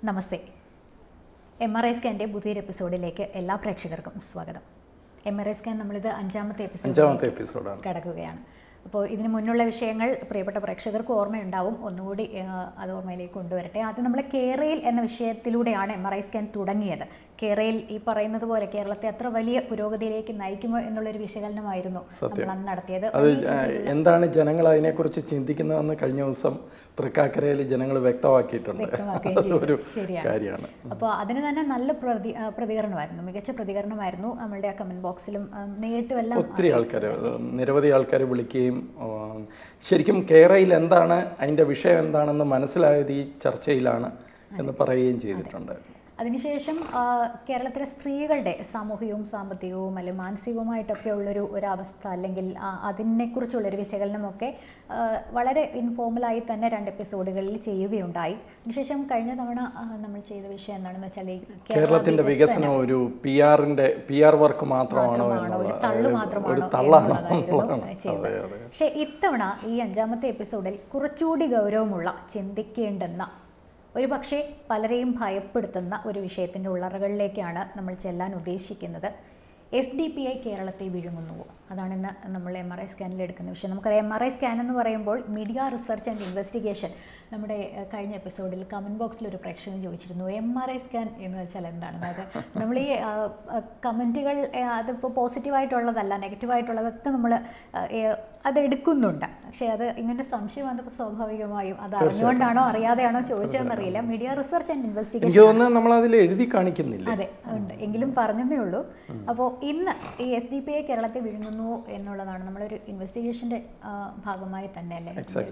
നമസ്തേ. MRI സ്കാൻ്റെ പുതിയൊരു എപ്പിസോഡിലേക്ക് എല്ലാ പ്രേക്ഷകർക്കും സ്വാഗതം. MRI സ്കാൻ നമ്മളിത് അഞ്ചാമത്തെ എപ്പിസോഡാണ് കിടക്കുകയാണ്. അപ്പോൾ ഇതിന് മുന്നുള്ള വിഷയങ്ങൾ പ്രിയപ്പെട്ട പ്രേക്ഷകർക്ക് ഓർമ്മയുണ്ടാവും. ഒന്നുകൂടി അത് ഓർമ്മയിലേക്ക് കൊണ്ടുവരട്ടെ. ആദ്യം നമ്മൾ കേരയിൽ എന്ന വിഷയത്തിലൂടെയാണ് MRI സ്കാൻ തുടങ്ങിയത്. കേരയിൽ ഈ പറയുന്നത് പോലെ കേരളത്തെ അത്ര വലിയ പുരോഗതിയിലേക്ക് നയിക്കുമോ എന്നുള്ളൊരു വിശകലനമായിരുന്നു നമ്മൾ അന്ന് നടത്തിയത്. എന്താണ് ജനങ്ങൾ അതിനെക്കുറിച്ച് ചിന്തിക്കുന്നതെന്ന് കഴിഞ്ഞ ദിവസം തൃക്കാക്കരയിൽ ജനങ്ങൾ വ്യക്തമാക്കിയിട്ടുണ്ട്. ശരിയാണ്. അപ്പോൾ അതിന് തന്നെ നല്ല പ്രതികരണമായിരുന്നു, മികച്ച പ്രതികരണമായിരുന്നു. നമ്മളുടെ ആ കമന്റ് ബോക്സിലും നേരിട്ടും എല്ലാം ഒത്തിരി ആൾക്കാർ, നിരവധി ആൾക്കാർ വിളിക്കുകയും ശരിക്കും കേരയിൽ എന്താണ് അതിൻ്റെ വിഷയം എന്താണെന്ന് മനസ്സിലായത് ഈ ചർച്ചയിലാണ് എന്ന് പറയുകയും ചെയ്തിട്ടുണ്ട്. അതിനുശേഷം കേരളത്തിലെ സ്ത്രീകളുടെ സാമൂഹികവും സാമ്പത്തികവും അല്ലെങ്കിൽ മാനസികവുമായിട്ടൊക്കെ ഉള്ളൊരു ഒരവസ്ഥ അല്ലെങ്കിൽ അതിനെക്കുറിച്ചുള്ളൊരു വിശകലനമൊക്കെ വളരെ ഇൻഫോർമലായി തന്നെ 2 എപ്പിസോഡുകളിൽ ചെയ്യുകയുണ്ടായി. അതിനുശേഷം കഴിഞ്ഞ തവണ നമ്മൾ ചെയ്ത വിഷയം എന്താണെന്ന് വെച്ചാൽ കേരളത്തിൻ്റെ വികസനം ഒരു PR വർക്ക് മാത്രമാണോ, ഒരു തള്ളാണോ ചെയ്തത്. പക്ഷേ ഇത്തവണ ഈ 5ാമത്തെ എപ്പിസോഡിൽ കുറച്ചുകൂടി ഗൗരവമുള്ള, ചിന്തിക്കേണ്ടുന്ന, ഒരു പക്ഷേ പലരെയും ഭയപ്പെടുത്തുന്ന ഒരു വിഷയത്തിൻ്റെ ഉള്ളറകളിലേക്കാണ് നമ്മൾ ചെല്ലാൻ ഉദ്ദേശിക്കുന്നത്. SDPI കേരളത്തെ വിഴുങ്ങുന്നുവോ? അതാണിന്ന് നമ്മൾ MRI സ്കാനിൽ എടുക്കുന്ന വിഷയം. നമുക്കറിയാം, MRI സ്കാൻ എന്ന് പറയുമ്പോൾ മീഡിയ റിസർച്ച് ആൻഡ് ഇൻവെസ്റ്റിഗേഷൻ. നമ്മുടെ കഴിഞ്ഞ എപ്പിസോഡിൽ കമൻറ്റ് ബോക്സിൽ ഒരു പ്രേക്ഷകൻ ചോദിച്ചിരുന്നു, MRI സ്കാൻ എന്ന് വെച്ചാൽ എന്താണെന്ന്. അത് നമ്മൾ ഈ കമൻറ്റുകൾ അതിപ്പോൾ പോസിറ്റീവായിട്ടുള്ളതല്ല, നെഗറ്റീവായിട്ടുള്ളതൊക്കെ നമ്മൾ അതെടുക്കുന്നുണ്ട്. പക്ഷേ അത് ഇങ്ങനെ സംശയം വന്നപ്പോൾ സ്വാഭാവികമായും അത് അറിഞ്ഞുകൊണ്ടാണോ അറിയാതെയാണോ ചോദിച്ചതെന്നറിയില്ല. മീഡിയ റിസർച്ച് ആൻഡ് ഇൻവെസ്റ്റിഗേഷൻ നമ്മളതിൽ എഴുതി കാണിക്കുന്നില്ല. അതെ, ഉണ്ട്, എങ്കിലും പറഞ്ഞതേ ഉള്ളൂ. അപ്പോൾ ഇന്ന് ഈ SDPI കേരളത്തെ വിഴുങ്ങുന്നു എന്നുള്ളതാണ് നമ്മളൊരു ഇൻവെസ്റ്റിഗേഷൻ്റെ ഭാഗമായി തന്നെ, അല്ലേ,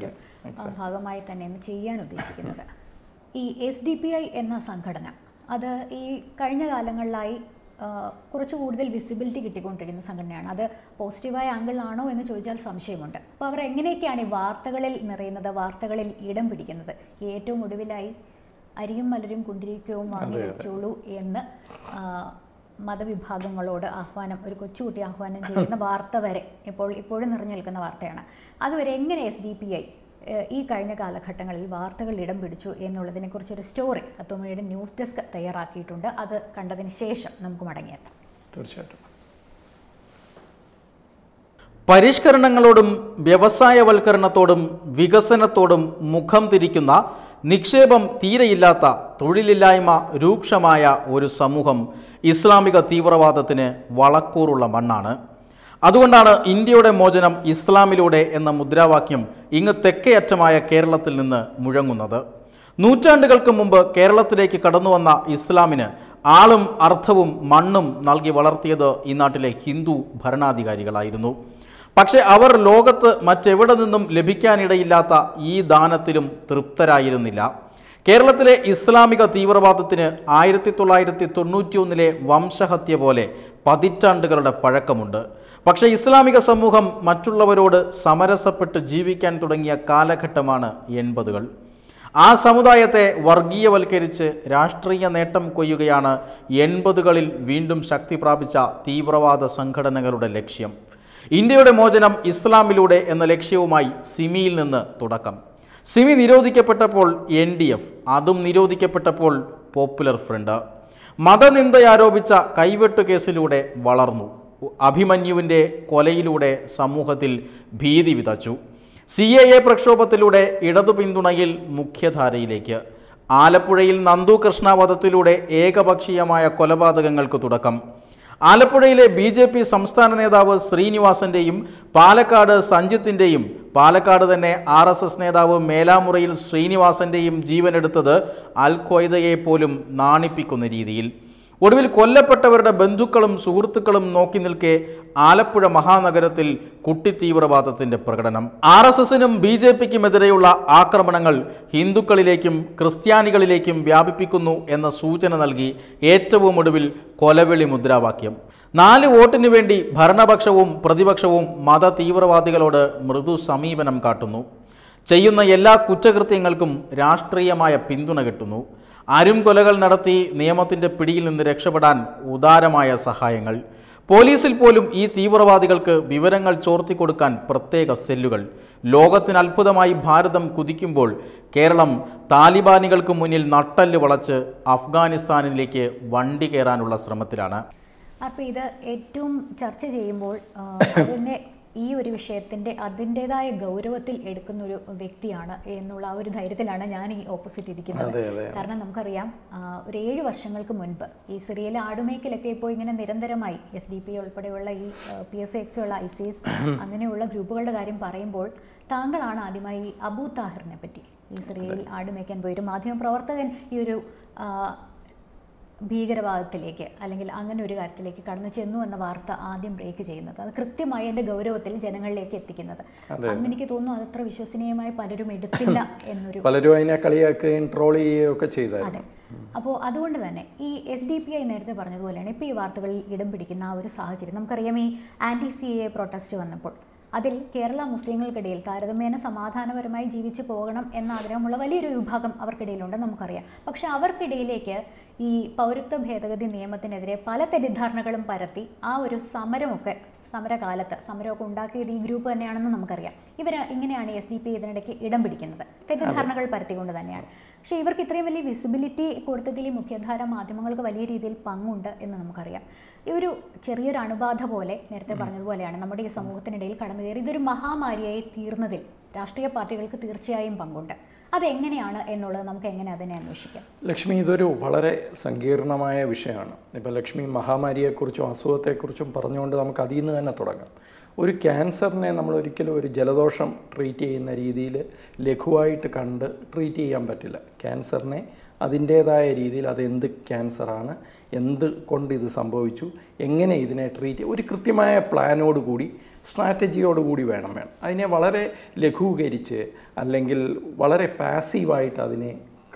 ഭാഗമായി തന്നെ ഇന്ന് ചെയ്യാൻ ഉദ്ദേശിക്കുന്നത്. ഈ SDPI എന്ന സംഘടന അത് ഈ കഴിഞ്ഞ കാലങ്ങളിലായി കുറച്ച് കൂടുതൽ വിസിബിലിറ്റി കിട്ടിക്കൊണ്ടിരിക്കുന്ന സംഘടനയാണ്. അത് പോസിറ്റീവായ ആംഗിളാണോ എന്ന് ചോദിച്ചാൽ സംശയമുണ്ട്. അപ്പോൾ അവർ എങ്ങനെയൊക്കെയാണ് ഈ വാർത്തകളിൽ നിറയുന്നത്, വാർത്തകളിൽ ഇടം പിടിക്കുന്നത്? ഏറ്റവും ഒടുവിലായി അരിയും മലരും കുണ്ടിരിക്കവും വാങ്ങി വെച്ചോളൂ എന്ന് മതവിഭാഗങ്ങളോട് ആഹ്വാനം, ഒരു കൊച്ചുകുട്ടി ആഹ്വാനം ചെയ്യുന്ന വാർത്ത വരെ ഇപ്പോഴും നിറഞ്ഞു നിൽക്കുന്ന വാർത്തയാണ്. അതുവരെ എങ്ങനെ SDPI ഈ കഴിഞ്ഞ കാലഘട്ടങ്ങളിൽ വാർത്തകൾ ഇടം പിടിച്ചു എന്നുള്ളതിനെക്കുറിച്ചൊരു സ്റ്റോറി തത്വമയുടെ ന്യൂസ് ഡെസ്ക് തയ്യാറാക്കിയിട്ടുണ്ട്. അത് കണ്ടതിന് ശേഷം നമുക്ക് മടങ്ങിയെത്താം. തീർച്ചയായിട്ടും. പരിഷ്കരണങ്ങളോടും വ്യവസായവൽക്കരണത്തോടും വികസനത്തോടും മുഖം തിരിക്കുന്ന, നിക്ഷേപം തീരെയില്ലാത്ത, തൊഴിലില്ലായ്മ രൂക്ഷമായ ഒരു സമൂഹം ഇസ്ലാമിക തീവ്രവാദത്തിന് വളക്കൂറുള്ള മണ്ണാണ്. അതുകൊണ്ടാണ് ഇന്ത്യയുടെ മോചനം ഇസ്ലാമിലൂടെ എന്ന മുദ്രാവാക്യം ഇങ്ങ് തെക്കേയറ്റമായ കേരളത്തിൽ നിന്ന് മുഴങ്ങുന്നത്. നൂറ്റാണ്ടുകൾക്ക് മുമ്പ് കേരളത്തിലേക്ക് കടന്നുവന്ന ഇസ്ലാമിന് ആളും അർത്ഥവും മണ്ണും നൽകി വളർത്തിയത് ഈ നാട്ടിലെ ഹിന്ദു ഭരണാധികാരികളായിരുന്നു. പക്ഷേ അവർ ലോകത്ത് മറ്റെവിടെ നിന്നും ലഭിക്കാനിടയില്ലാത്ത ഈ ദാനത്തിലും തൃപ്തരായിരുന്നില്ല. കേരളത്തിലെ ഇസ്ലാമിക തീവ്രവാദത്തിന് 1991 വംശഹത്യ പോലെ പതിറ്റാണ്ടുകളുടെ പഴക്കമുണ്ട്. പക്ഷേ ഇസ്ലാമിക സമൂഹം മറ്റുള്ളവരോട് സമരസപ്പെട്ട് ജീവിക്കാൻ തുടങ്ങിയ കാലഘട്ടമാണ് 80കൾ. ആ സമുദായത്തെ വർഗീയവൽക്കരിച്ച് രാഷ്ട്രീയ നേട്ടം കൊയ്യുകയാണ് 80കളിൽ വീണ്ടും ശക്തി പ്രാപിച്ച തീവ്രവാദ സംഘടനകളുടെ ലക്ഷ്യം. ഇന്ത്യയുടെ മോചനം ഇസ്ലാമിലൂടെ എന്ന ലക്ഷ്യവുമായി സിമിയിൽ നിന്ന് തുടക്കം. സിമി നിരോധിക്കപ്പെട്ടപ്പോൾ NDF, അതും നിരോധിക്കപ്പെട്ടപ്പോൾ പോപ്പുലർ ഫ്രണ്ട്. മതനിന്ദയാരോപിച്ച കൈവെട്ടു കേസിലൂടെ വളർന്നു. അഭിമന്യുവിൻ്റെ കൊലയിലൂടെ സമൂഹത്തിൽ ഭീതി വിതച്ചു. CAA പ്രക്ഷോഭത്തിലൂടെ ഇടതു പിന്തുണയിൽ മുഖ്യധാരയിലേക്ക്. ആലപ്പുഴയിൽ നന്ദു കൃഷ്ണ വധത്തിലൂടെ ഏകപക്ഷീയമായ കൊലപാതകങ്ങൾക്ക് തുടക്കം. ആലപ്പുഴയിലെ BJP സംസ്ഥാന നേതാവ് ശ്രീനിവാസൻ്റെയും പാലക്കാട് സഞ്ജിത്തിൻ്റെയും, പാലക്കാട് തന്നെ RSS നേതാവ് മേലാമുറയിൽ ശ്രീനിവാസൻ്റെയും ജീവനെടുത്തത് അൽ ഖ്വയ്ദയെ പോലും നാണിപ്പിക്കുന്ന രീതിയിൽ. ഒടുവിൽ കൊല്ലപ്പെട്ടവരുടെ ബന്ധുക്കളും സുഹൃത്തുക്കളും നോക്കി നിൽക്കെ ആലപ്പുഴ മഹാനഗരത്തിൽ കുട്ടിത്തീവ്രവാദത്തിൻ്റെ പ്രകടനം. RSSനും BJPക്കുമെതിരെയുള്ള ആക്രമണങ്ങൾ ഹിന്ദുക്കളിലേക്കും ക്രിസ്ത്യാനികളിലേക്കും വ്യാപിപ്പിക്കുന്നു എന്ന സൂചന നൽകി ഏറ്റവും ഒടുവിൽ കൊലവിളി മുദ്രാവാക്യം. 4 വോട്ടിനു വേണ്ടി ഭരണപക്ഷവും പ്രതിപക്ഷവും മത തീവ്രവാദികളോട് മൃദു സമീപനം കാട്ടുന്നു. ചെയ്യുന്ന എല്ലാ കുറ്റകൃത്യങ്ങൾക്കും രാഷ്ട്രീയമായ പിന്തുണ കിട്ടുന്നു. അരും കൊലകൾ നടത്തി നിയമത്തിൻ്റെ പിടിയിൽ നിന്ന് രക്ഷപ്പെടാൻ ഉദാരമായ സഹായങ്ങൾ. പോലീസിൽ പോലും ഈ തീവ്രവാദികൾക്ക് വിവരങ്ങൾ ചോർത്തിക്കൊടുക്കാൻ പ്രത്യേക സെല്ലുകൾ. ലോകത്തിന് അത്ഭുതമായി ഭാരതം കുതിക്കുമ്പോൾ കേരളം താലിബാനികൾക്ക് മുന്നിൽ നട്ടെല്ല് വളച്ച് അഫ്ഗാനിസ്ഥാനിലേക്ക് വണ്ടി കയറാനുള്ള ശ്രമത്തിലാണ്. അപ്പോൾ ഇത് ഏറ്റവും ചർച്ച ചെയ്യുമ്പോൾ അതിനെ ഈ ഒരു വിഷയത്തിൻ്റെ അതിൻ്റെതായ ഗൗരവത്തിൽ എടുക്കുന്ന ഒരു വ്യക്തിയാണ് എന്നുള്ള ആ ഒരു ധൈര്യത്തിലാണ് ഞാൻ ഈ ഓപ്പോസിറ്റ് ഇരിക്കുന്നത്. കാരണം നമുക്കറിയാം, ഒരു 7 വർഷങ്ങൾക്ക് മുൻപ് ഈ സിറിയയിലെ ആടുമേക്കലൊക്കെ ഇപ്പോൾ ഇങ്ങനെ നിരന്തരമായി SDP ഉൾപ്പെടെയുള്ള ഈ PFA ഒക്കെയുള്ള ISIS അങ്ങനെയുള്ള ഗ്രൂപ്പുകളുടെ കാര്യം പറയുമ്പോൾ താങ്കളാണ് ആദ്യമായി അബൂ താഹിറിനെ പറ്റി, ഈ സിറിയയിൽ ആടുമേക്കാൻ പോയൊരു മാധ്യമപ്രവർത്തകൻ ഈ ഒരു ഭീകരവാദത്തിലേക്ക് അല്ലെങ്കിൽ അങ്ങനെ ഒരു കാര്യത്തിലേക്ക് കടന്നു ചെന്നു എന്ന വാർത്ത ആദ്യം ബ്രേക്ക് ചെയ്യുന്നത്, അത് കൃത്യമായി എൻ്റെ ഗൗരവത്തിൽ ജനങ്ങളിലേക്ക് എത്തിക്കുന്നത്. അന്ന് എനിക്ക് തോന്നുന്നു അതത്ര വിശ്വസനീയമായി പലരും എടുത്തില്ല എന്നൊരു, പലരും അതിനെ കളിയാക്കുകയും ട്രോൾ ചെയ്യുകയൊക്കെ ചെയ്തായിരുന്നു. അതെ. അപ്പോൾ അതുകൊണ്ട് തന്നെ ഈ SDPI നേരത്തെ പറഞ്ഞതുപോലെയാണ് ഇപ്പോൾ ഈ വാർത്തകളിൽ ഇടം പിടിക്കുന്ന ആ ഒരു സാഹചര്യം. നമുക്കറിയാം, ഈ ANTI-CAA പ്രൊട്ടസ്റ്റ് വന്നപ്പോൾ അതിൽ കേരള മുസ്ലിങ്ങൾക്കിടയിൽ താരതമ്യേന സമാധാനപരമായി ജീവിച്ചു പോകണം എന്ന ആഗ്രഹമുള്ള വലിയൊരു വിഭാഗം അവർക്കിടയിലുണ്ടെന്ന് നമുക്കറിയാം. പക്ഷേ അവർക്കിടയിലേക്ക് ഈ പൗരത്വ ഭേദഗതി നിയമത്തിനെതിരെ പല തെറ്റിദ്ധാരണകളും പരത്തി ആ ഒരു സമരകാലത്ത് സമരമൊക്കെ ഉണ്ടാക്കിയത് ഈ ഗ്രൂപ്പ് തന്നെയാണെന്ന് നമുക്കറിയാം. ഇവർ ഇങ്ങനെയാണ് SDPI ഇതിനിടയ്ക്ക് ഇടം പിടിക്കുന്നത്, തെറ്റിദ്ധാരണകൾ പരത്തിക്കൊണ്ട് തന്നെയാണ്. പക്ഷേ ഇവർക്ക് ഇത്രയും വലിയ വിസിബിലിറ്റി കൊടുത്തതിൽ ഈ മുഖ്യധാര മാധ്യമങ്ങൾക്ക് വലിയ രീതിയിൽ പങ്കുണ്ട് എന്ന് നമുക്കറിയാം. ഈ ഒരു ചെറിയൊരു അണുബാധ പോലെ നേരത്തെ പറഞ്ഞതുപോലെയാണ് നമ്മുടെ ഈ സമൂഹത്തിനിടയിൽ കടന്നു കയറി ഇതൊരു മഹാമാരിയായി തീർന്നതിൽ രാഷ്ട്രീയ പാർട്ടികൾക്ക് തീർച്ചയായും പങ്കുണ്ട്. അതെങ്ങനെയാണ് എന്നുള്ളത് നമുക്ക് എങ്ങനെ അതിനെ അന്വേഷിക്കാം? ലക്ഷ്മി, ഇതൊരു വളരെ സങ്കീർണമായ വിഷയമാണ്. ഇപ്പോൾ ലക്ഷ്മി മഹാമാരിയെക്കുറിച്ചും അസുഖത്തെക്കുറിച്ചും പറഞ്ഞുകൊണ്ട് നമുക്ക് അതിൽ നിന്ന് തന്നെ തുടങ്ങാം. ഒരു ക്യാൻസറിനെ നമ്മൾ ഒരിക്കലും ഒരു ജലദോഷം ട്രീറ്റ് ചെയ്യുന്ന രീതിയിൽ ലഘുവായിട്ട് കണ്ട് ട്രീറ്റ് ചെയ്യാൻ പറ്റില്ല. ക്യാൻസറിനെ അതിൻ്റേതായ രീതിയിൽ അതെന്ത് ക്യാൻസറാണ്, എന്ത് കൊണ്ട് ഇത് സംഭവിച്ചു, എങ്ങനെ ഇതിനെ ട്രീറ്റ് ഒരു കൃത്യമായ പ്ലാനോടുകൂടി സ്ട്രാറ്റജിയോടുകൂടി വേണം. അതിനെ വളരെ ലഘൂകരിച്ച് അല്ലെങ്കിൽ വളരെ പാസീവായിട്ട് അതിനെ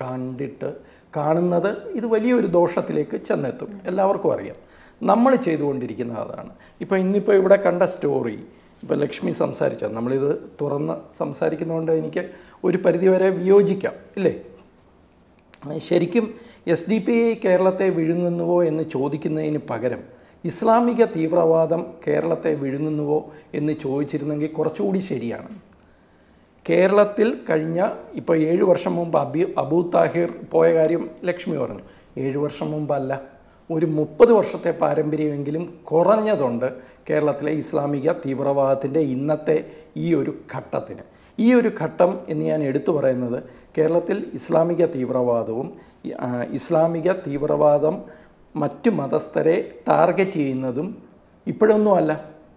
കാണുന്നത് ഇത് വലിയൊരു ദോഷത്തിലേക്ക് ചെന്നെത്തും. എല്ലാവർക്കും അറിയാം, നമ്മൾ ചെയ്തുകൊണ്ടിരിക്കുന്നത് അതാണ്. ഇന്നിപ്പോൾ ഇവിടെ കണ്ട സ്റ്റോറി, ഇപ്പോൾ ലക്ഷ്മി സംസാരിച്ചത്, നമ്മളിത് തുറന്ന് സംസാരിക്കുന്നതുകൊണ്ട് എനിക്ക് ഒരു പരിധിവരെ വിയോജിക്കാം, ഇല്ലേ? ശരിക്കും SDPI കേരളത്തെ വിഴുങ്ങുന്നുവോ എന്ന് ചോദിക്കുന്നതിന് പകരം ഇസ്ലാമിക തീവ്രവാദം കേരളത്തെ വിഴുങ്ങുന്നുവോ എന്ന് ചോദിച്ചിരുന്നെങ്കിൽ കുറച്ചുകൂടി ശരിയാണ്. കേരളത്തിൽ കഴിഞ്ഞ 7 വർഷം മുമ്പ് അബൂ താഹിർ പോയ കാര്യം ലക്ഷ്മി പറഞ്ഞു. 7 വർഷം മുമ്പല്ല, ഒരു 30 വർഷത്തെ പാരമ്പര്യമെങ്കിലും കുറഞ്ഞതുണ്ട് കേരളത്തിലെ ഇസ്ലാമിക തീവ്രവാദത്തിൻ്റെ ഇന്നത്തെ ഈ ഒരു ഘട്ടത്തിന്. ഈ ഒരു ഘട്ടം എന്ന് ഞാൻ എടുത്തു പറയുന്നത് കേരളത്തിൽ ഇസ്ലാമിക തീവ്രവാദം മറ്റ് മതസ്ഥരെ ടാർഗറ്റ് ചെയ്യുന്നതും ഇപ്പോഴൊന്നുമല്ല.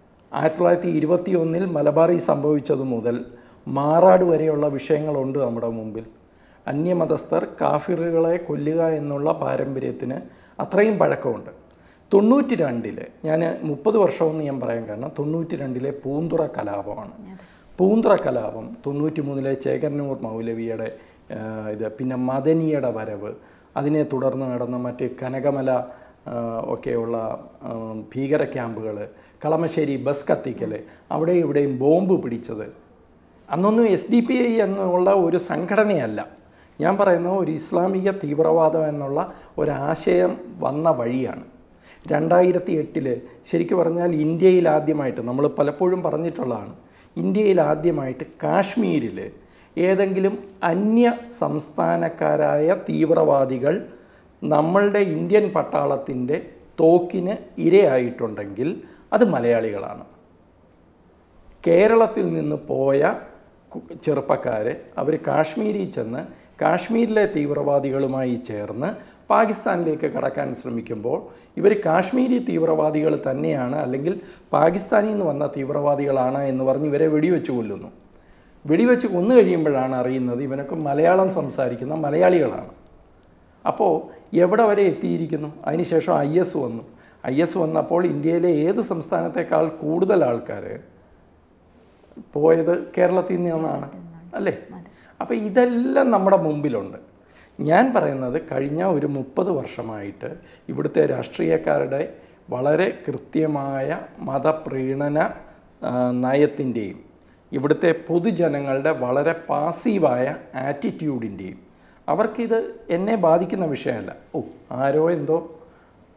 1921 മലബാറിൽ സംഭവിച്ചത് മുതൽ മാറാട് വരെയുള്ള വിഷയങ്ങളുണ്ട് നമ്മുടെ മുമ്പിൽ. അന്യമതസ്ഥർ കാഫിറുകളെ കൊല്ലുക എന്നുള്ള പാരമ്പര്യത്തിന് അത്രയും പഴക്കമുണ്ട്. 92 ഞാൻ 30 വർഷമെന്ന് ഞാൻ പറയാൻ കാരണം 92 പൂന്തുറ കലാപമാണ്. പൂന്തുറ കലാപം, 93 ചേകന്നൂർ മൗലവിയുടെ പിന്നെ മദനിയുടെ വരവ്, അതിനെ തുടർന്ന് നടന്ന മറ്റ് കനകമല ഒക്കെയുള്ള ഭീകര ക്യാമ്പുകൾ, കളമശ്ശേരി ബസ് കത്തിക്കൽ, അവിടെ ഇവിടെയും ബോംബ് പിടിച്ചത്, അന്നൊന്നും SDPI എന്നുള്ള ഒരു സംഘടനയല്ല. ഞാൻ പറയുന്ന ഒരു ഇസ്ലാമിക തീവ്രവാദം എന്നുള്ള ഒരാശയം വന്ന വഴിയാണ്. 2008 ശരിക്കും പറഞ്ഞാൽ ഇന്ത്യയിൽ ആദ്യമായിട്ട്, നമ്മൾ പലപ്പോഴും പറഞ്ഞിട്ടുള്ളതാണ്, ഇന്ത്യയിൽ ആദ്യമായിട്ട് കാശ്മീരിൽ ഏതെങ്കിലും അന്യ സംസ്ഥാനക്കാരായ തീവ്രവാദികൾ നമ്മളുടെ ഇന്ത്യൻ പട്ടാളത്തിൻ്റെ തോക്കിന് ഇരയായിട്ടുണ്ടെങ്കിൽ അത് മലയാളികളാണ്. കേരളത്തിൽ നിന്ന് പോയ ചെറുപ്പക്കാർ അവർ കാശ്മീരിൽ ചെന്ന് കാശ്മീരിലെ തീവ്രവാദികളുമായി ചേർന്ന് പാകിസ്ഥാനിലേക്ക് കടക്കാൻ ശ്രമിക്കുമ്പോൾ ഇവർ കാശ്മീരി തീവ്രവാദികൾ തന്നെയാണ് അല്ലെങ്കിൽ പാകിസ്ഥാനിൽ നിന്ന് വന്ന തീവ്രവാദികളാണ് എന്ന് പറഞ്ഞ് ഇവരെ വെടിവെച്ച് കൊല്ലുന്നു. വെടിവെച്ച് കൊന്നു കഴിയുമ്പോഴാണ് അറിയുന്നത് ഇവനൊക്കെ മലയാളം സംസാരിക്കുന്ന മലയാളികളാണ്. അപ്പോൾ എവിടെ വരെ എത്തിയിരിക്കുന്നു? അതിനുശേഷം IS വന്നു. IS വന്നപ്പോൾ ഇന്ത്യയിലെ ഏത് സംസ്ഥാനത്തേക്കാൾ കൂടുതൽ ആൾക്കാർ പോയത് കേരളത്തിൽ നിന്നാണ്, അല്ലേ? അപ്പോൾ ഇതെല്ലാം നമ്മുടെ മുമ്പിലുണ്ട്. ഞാൻ പറയുന്നത് കഴിഞ്ഞ ഒരു 30 വർഷമായിട്ട് ഇവിടുത്തെ രാഷ്ട്രീയക്കാരുടെ വളരെ കൃത്യമായ മതപ്രീണന നയത്തിൻ്റെയും ഇവിടുത്തെ പൊതുജനങ്ങളുടെ വളരെ പാസീവായ ആറ്റിറ്റ്യൂഡിൻ്റെയും അവർക്കിത് എന്നെ ബാധിക്കുന്ന വിഷയമല്ല. ആരോ എന്തോ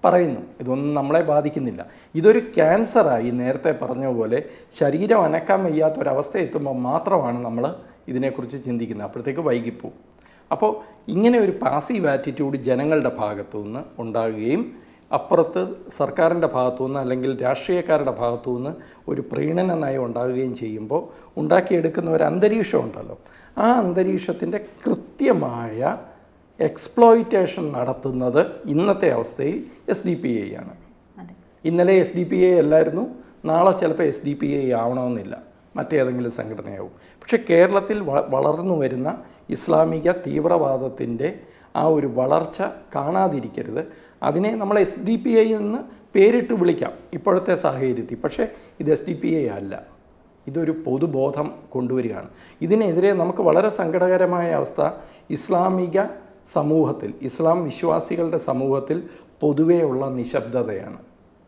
പറയുന്നു. ഇതൊന്നും നമ്മളെ ബാധിക്കുന്നില്ല. ഇതൊരു ക്യാൻസറായി നേരത്തെ പറഞ്ഞ പോലെ ശരീരം അനക്കാൻ വയ്യാത്തൊരവസ്ഥ എത്തുമ്പോൾ മാത്രമാണ് നമ്മൾ ഇതിനെക്കുറിച്ച് ചിന്തിക്കുന്നത്. അപ്പോഴത്തേക്ക് വൈകിപ്പോവും. അപ്പോൾ ഇങ്ങനെ ഒരു പാസീവ് ആറ്റിറ്റ്യൂഡ് ജനങ്ങളുടെ ഭാഗത്തു നിന്ന് ഉണ്ടാകുകയും അപ്പുറത്ത് സർക്കാരിൻ്റെ ഭാഗത്തു നിന്ന് അല്ലെങ്കിൽ രാഷ്ട്രീയക്കാരുടെ ഭാഗത്തു നിന്ന് ഒരു പ്രീണന നയം ഉണ്ടാകുകയും ചെയ്യുമ്പോൾ ഉണ്ടാക്കിയെടുക്കുന്ന ഒരു അന്തരീക്ഷം ഉണ്ടല്ലോ, ആ അന്തരീക്ഷത്തിൻ്റെ കൃത്യമായ എക്സ്പ്ലോയിറ്റേഷൻ നടത്തുന്നത് ഇന്നത്തെ അവസ്ഥയിൽ SDPI ആണ്. ഇന്നലെ SDPI അല്ലായിരുന്നു, നാളെ ചിലപ്പോൾ SDPI ആവണമെന്നില്ല, മറ്റേതെങ്കിലും സംഘടനയാവും. പക്ഷേ കേരളത്തിൽ വളർന്നു വരുന്ന ഇസ്ലാമിക തീവ്രവാദത്തിൻ്റെ ആ ഒരു വളർച്ച കാണാതിരിക്കരുത്. അതിനെ നമ്മൾ SDPI എന്ന് പേരിട്ട് വിളിക്കാം ഇപ്പോഴത്തെ സാഹചര്യത്തിൽ. പക്ഷേ ഇത് SDPI അല്ല, ഇതൊരു പൊതുബോധം കൊണ്ടുവരികയാണ്. ഇതിനെതിരെ നമുക്ക് വളരെ സങ്കടകരമായ അവസ്ഥ ഇസ്ലാമിക സമൂഹത്തിൽ, ഇസ്ലാം വിശ്വാസികളുടെ സമൂഹത്തിൽ പൊതുവെയുള്ള നിശബ്ദതയാണ്.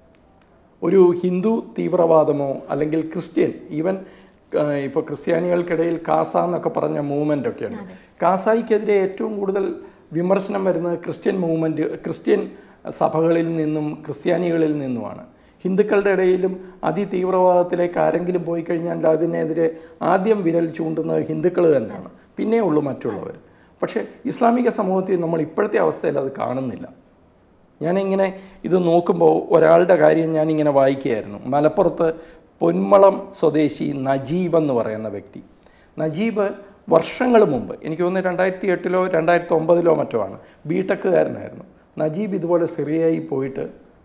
ഒരു ഹിന്ദു തീവ്രവാദമോ അല്ലെങ്കിൽ ക്രിസ്ത്യൻ, ഈവൻ ഇപ്പോൾ ക്രിസ്ത്യാനികൾക്കിടയിൽ കാസ എന്നൊക്കെ പറഞ്ഞ മൂവ്മെൻ്റ് ഒക്കെയാണ്. കാസായിക്കെതിരെ ഏറ്റവും കൂടുതൽ വിമർശനം വരുന്നത് ക്രിസ്ത്യൻ സഭകളിൽ നിന്നും ക്രിസ്ത്യാനികളിൽ നിന്നുമാണ്. ഹിന്ദുക്കളുടെ ഇടയിലും അതിതീവ്രവാദത്തിലേക്ക് ആരെങ്കിലും പോയി കഴിഞ്ഞാൽ അതിനെതിരെ ആദ്യം വിരൽ ചൂണ്ടുന്നത് ഹിന്ദുക്കൾ തന്നെയാണ്, പിന്നെ ഉള്ളൂ മറ്റുള്ളവർ. പക്ഷേ ഇസ്ലാമിക സമൂഹത്തിൽ നമ്മൾ ഇപ്പോഴത്തെ അവസ്ഥയിൽ അത് കാണുന്നില്ല. ഞാനിങ്ങനെ ഇത് നോക്കുമ്പോൾ ഒരാളുടെ കാര്യം ഞാനിങ്ങനെ വായിക്കുകയായിരുന്നു. മലപ്പുറത്ത് പൊന്മളം സ്വദേശി നജീബ് എന്ന് പറയുന്ന വ്യക്തി. നജീബ് വർഷങ്ങൾ മുമ്പ്, എനിക്ക് തോന്നുന്നു 2008 2009 മറ്റോ ആണ്, ബിടെക്കുകാരനായിരുന്നു. നജീബ് ഇതുപോലെ സിറിയയിൽ പോയിട്ട്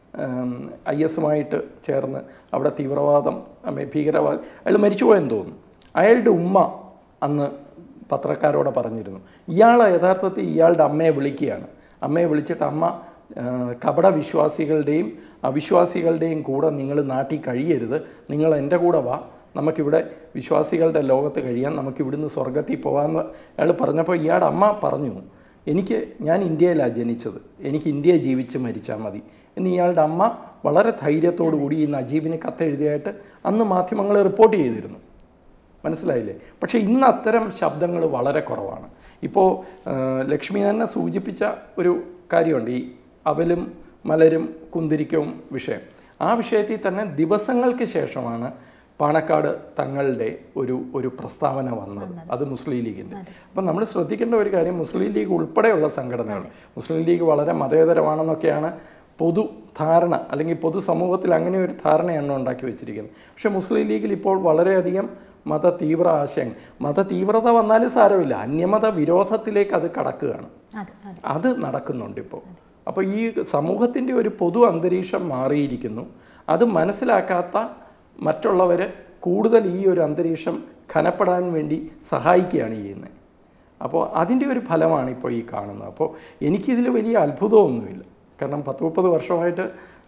IS-മായിട്ട് ചേർന്ന് അവിടെ തീവ്രവാദം, ഭീകരവാദം, അയാൾ മരിച്ചുപോയെന്ന് തോന്നുന്നു. അയാളുടെ ഉമ്മ അന്ന് പത്രക്കാരോട് പറഞ്ഞിരുന്നു, യഥാർത്ഥത്തിൽ ഇയാളുടെ അമ്മയെ വിളിക്കുകയാണ്. അമ്മയെ വിളിച്ചിട്ട്, അമ്മ കപട വിശ്വാസികളുടെയും അവിശ്വാസികളുടെയും കൂടെ നിങ്ങൾ നാട്ടിൽ കഴിയരുത്, നിങ്ങൾ എൻ്റെ കൂടെ വാ, നമുക്കിവിടെ വിശ്വാസികളുടെ ലോകത്ത് കഴിയാൻ, നമുക്കിവിടുന്ന് സ്വർഗത്തിൽ പോകാമെന്ന് അയാൾ പറഞ്ഞപ്പോൾ ഇയാളുടെ അമ്മ പറഞ്ഞു, ഞാൻ ഇന്ത്യയിലാണ് ജനിച്ചത്, എനിക്ക് ഇന്ത്യയെ ജീവിച്ച് മരിച്ചാൽ മതി എന്ന് ഇയാളുടെ അമ്മ വളരെ ധൈര്യത്തോടു കൂടി ഈ നജീബിന് കത്തെഴുതിയായിട്ട് അന്ന് മാധ്യമങ്ങൾ റിപ്പോർട്ട് ചെയ്തിരുന്നു. മനസ്സിലായില്ലേ? പക്ഷേ ഇന്ന് അത്തരം ശബ്ദങ്ങൾ വളരെ കുറവാണ്. ഇപ്പോൾ ലക്ഷ്മി തന്നെ സൂചിപ്പിച്ച ഒരു കാര്യമുണ്ട്, ഈ അവലും മലരും കുന്തിരിക്കവും വിഷയം. ആ വിഷയത്തിൽ തന്നെ ദിവസങ്ങൾക്ക് ശേഷമാണ് പാണക്കാട് തങ്ങളുടെ ഒരു പ്രസ്താവന വന്നത്, അത് മുസ്ലിം ലീഗിൻ്റെ. അപ്പം നമ്മൾ ശ്രദ്ധിക്കേണ്ട ഒരു കാര്യം, മുസ്ലിം ലീഗ് ഉൾപ്പെടെയുള്ള സംഘടനകൾ, മുസ്ലിം ലീഗ് വളരെ മതേതരമാണെന്നൊക്കെയാണ് പൊതുധാരണ, അല്ലെങ്കിൽ പൊതുസമൂഹത്തിൽ അങ്ങനെ ഒരു ധാരണയാണ് ഉണ്ടാക്കി വെച്ചിരിക്കുന്നത്. പക്ഷേ മുസ്ലിം ലീഗിൽ ഇപ്പോൾ വളരെയധികം മതതീവ്ര ആശയങ്ങൾ, മതതീവ്രത വന്നാലും സാരമില്ല, അന്യമത വിരോധത്തിലേക്ക് അത് കടക്കുകയാണ്, അത് നടക്കുന്നുണ്ട് ഇപ്പോൾ. അപ്പോൾ ഈ സമൂഹത്തിൻ്റെ ഒരു പൊതു അന്തരീക്ഷം മാറിയിരിക്കുന്നു. അത് മനസ്സിലാക്കാത്ത മറ്റുള്ളവർ കൂടുതൽ ഈ ഒരു അന്തരീക്ഷം ഘനപ്പെടാൻ വേണ്ടി സഹായിക്കുകയാണ് ചെയ്യുന്നത്. അപ്പോൾ അതിൻ്റെ ഒരു ഫലമാണ് ഇപ്പോൾ ഈ കാണുന്നത്. അപ്പോൾ എനിക്കിതിൽ വലിയ അത്ഭുതമൊന്നുമില്ല, കാരണം 10-30 വർഷമായിട്ട്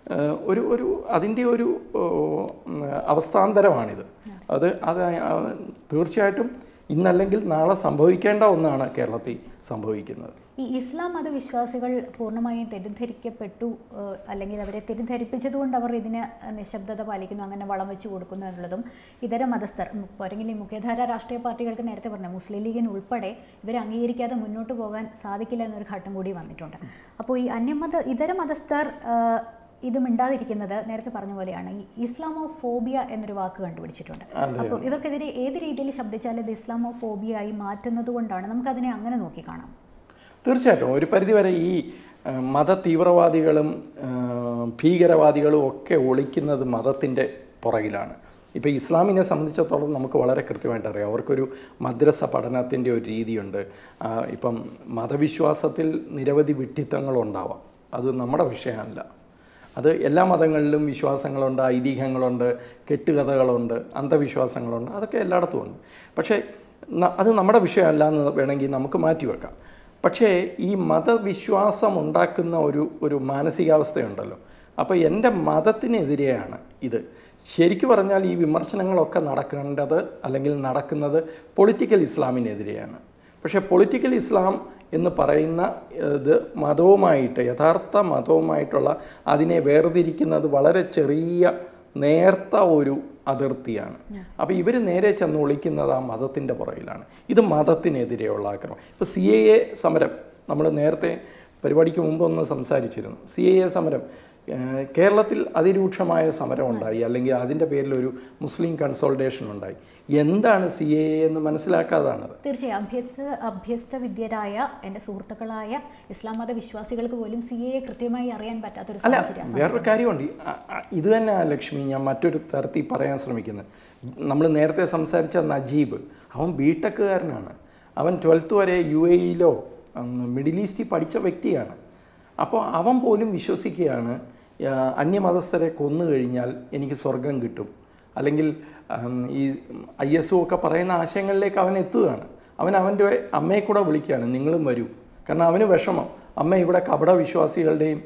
അതിൻ്റെ ഒരു അവസ്ഥാന്തരമാണിത്. അത് തീർച്ചയായിട്ടും ഇന്നല്ലെങ്കിൽ നാളെ സംഭവിക്കേണ്ട ഒന്നാണ് കേരളത്തിൽ സംഭവിക്കുന്നത്. ഈ ഇസ്ലാം മതവിശ്വാസികൾ പൂർണ്ണമായും തെറ്റിദ്ധരിക്കപ്പെട്ടു, അല്ലെങ്കിൽ അവരെ തെറ്റിദ്ധരിപ്പിച്ചതുകൊണ്ട് അവർ ഇതിന് നിശബ്ദത പാലിക്കുന്നു, അങ്ങനെ വളം വെച്ച് കൊടുക്കുന്നു എന്നുള്ളതും ഇതര മതസ്ഥർ, അല്ലെങ്കിൽ ഈ മുഖ്യധാര രാഷ്ട്രീയ പാർട്ടികൾക്ക് നേരത്തെ പറഞ്ഞു മുസ്ലിം ലീഗിന് ഉൾപ്പെടെ ഇവരെ അംഗീകരിക്കാതെ മുന്നോട്ട് പോകാൻ സാധിക്കില്ല എന്നൊരു ഘട്ടം കൂടി വന്നിട്ടുണ്ട്. അപ്പോൾ ഈ ഇതര മതസ്ഥർ ഇത് മിണ്ടാതിരിക്കുന്നത് നേരത്തെ പറഞ്ഞ പോലെയാണ്, ഈ ഇസ്ലാമോഫോബിയ എന്നൊരു വാക്ക് കണ്ടുപിടിച്ചിട്ടുണ്ട്. അപ്പോൾ ഇവർക്കെതിരെ ഏത് രീതിയിൽ ശബ്ദിച്ചാൽ ഇത് ഇസ്ലാമോഫോബിയ ആയി മാറ്റുന്നത് കൊണ്ടാണ്, നമുക്കതിനെ അങ്ങനെ നോക്കിക്കാണാം. തീർച്ചയായിട്ടും ഒരു പരിധിവരെ ഈ മത തീവ്രവാദികളും ഭീകരവാദികളും ഒക്കെ ഒളിക്കുന്നത് മതത്തിൻ്റെ പുറകിലാണ്. ഇപ്പോൾ ഇസ്ലാമിനെ സംബന്ധിച്ചിടത്തോളം നമുക്ക് വളരെ കൃത്യമായിട്ട് അറിയാം, അവർക്കൊരു മദ്രസ പഠനത്തിൻ്റെ ഒരു രീതിയുണ്ട്. ഇപ്പം മതവിശ്വാസത്തിൽ നിരവധി വിഡ്ഢിത്തങ്ങളുണ്ടാവാം, അത് നമ്മുടെ വിഷയമല്ല. അത് എല്ലാ മതങ്ങളിലും വിശ്വാസങ്ങളുണ്ട്, ഐതിഹ്യങ്ങളുണ്ട്, കെട്ടുകഥകളുണ്ട്, അന്ധവിശ്വാസങ്ങളുണ്ട്, അതൊക്കെ എല്ലായിടത്തും ഉണ്ട്. പക്ഷേ അത് നമ്മുടെ വിഷയമല്ല എന്ന് വേണമെങ്കിൽ നമുക്ക് മാറ്റിവെക്കാം. പക്ഷേ ഈ മതവിശ്വാസം ഉണ്ടാക്കുന്ന ഒരു മാനസികാവസ്ഥയുണ്ടല്ലോ, അപ്പോൾ എൻ്റെ മതത്തിനെതിരെയാണ് ഇത്. ശരിക്കു പറഞ്ഞാൽ ഈ വിമർശനങ്ങളൊക്കെ നടക്കുന്നത് പൊളിറ്റിക്കൽ ഇസ്ലാമിനെതിരെയാണ്. പക്ഷേ പൊളിറ്റിക്കൽ ഇസ്ലാം എന്ന് പറയുന്ന ഇത് മതവുമായിട്ട്, യഥാർത്ഥ മതവുമായിട്ടുള്ള അതിനെ വേർതിരിക്കുന്നത് വളരെ ചെറിയ നേർത്ത ഒരു അതിർത്തിയാണ്. അപ്പോൾ ഇവർ നേരെ ചെന്ന് ഒളിക്കുന്നത് ആ മതത്തിൻ്റെ പുറകിലാണ്. ഇത് മതത്തിനെതിരെയുള്ള ആക്രമണം. ഇപ്പോൾ CAA സമരം നമ്മൾ നേരത്തെ പരിപാടിക്ക് മുമ്പ് ഒന്ന് സംസാരിച്ചിരുന്നു. CAA സമരം കേരളത്തിൽ അതിരൂക്ഷമായ സമരം ഉണ്ടായി, അല്ലെങ്കിൽ അതിൻ്റെ പേരിൽ ഒരു മുസ്ലിം കൺസോൾട്ടേഷൻ ഉണ്ടായി. എന്താണ് CAA എന്ന് മനസ്സിലാക്കാതാണത്. തീർച്ചയായും അഭ്യസ്ത വിദ്യരായ എൻ്റെ സുഹൃത്തുക്കളായ ഇസ്ലാം മത വിശ്വാസികൾക്ക് പോലും CAA കൃത്യമായി അറിയാൻ പറ്റാത്തൊരു സാഹചര്യം. വേറൊരു കാര്യമുണ്ട്. ഇത് തന്നെ ലക്ഷ്മി ഞാൻ മറ്റൊരു തരത്തിൽ പറയാൻ ശ്രമിക്കുന്നത്. നമ്മൾ നേരത്തെ സംസാരിച്ച നജീബ്, അവൻ ബിടെക്കുകാരനാണ്. അവൻ 12th വരെ UAE-യിലോ മിഡിൽ ഈസ്റ്റിൽ പഠിച്ച വ്യക്തിയാണ്. അപ്പോൾ അവൻ പോലും വിശ്വസിക്കുകയാണ് അന്യമതസ്ഥരെ കൊന്നു കഴിഞ്ഞാൽ എനിക്ക് സ്വർഗം കിട്ടും, അല്ലെങ്കിൽ ഈ ISO ഒക്കെ പറയുന്ന ആശയങ്ങളിലേക്ക് അവൻ എത്തുകയാണ്. അവൻ്റെ അമ്മയെ കൂടെ വിളിക്കുകയാണ്, നിങ്ങളും വരൂ. കാരണം അവന് വിഷമം, അമ്മ ഇവിടെ കപട വിശ്വാസികളുടെയും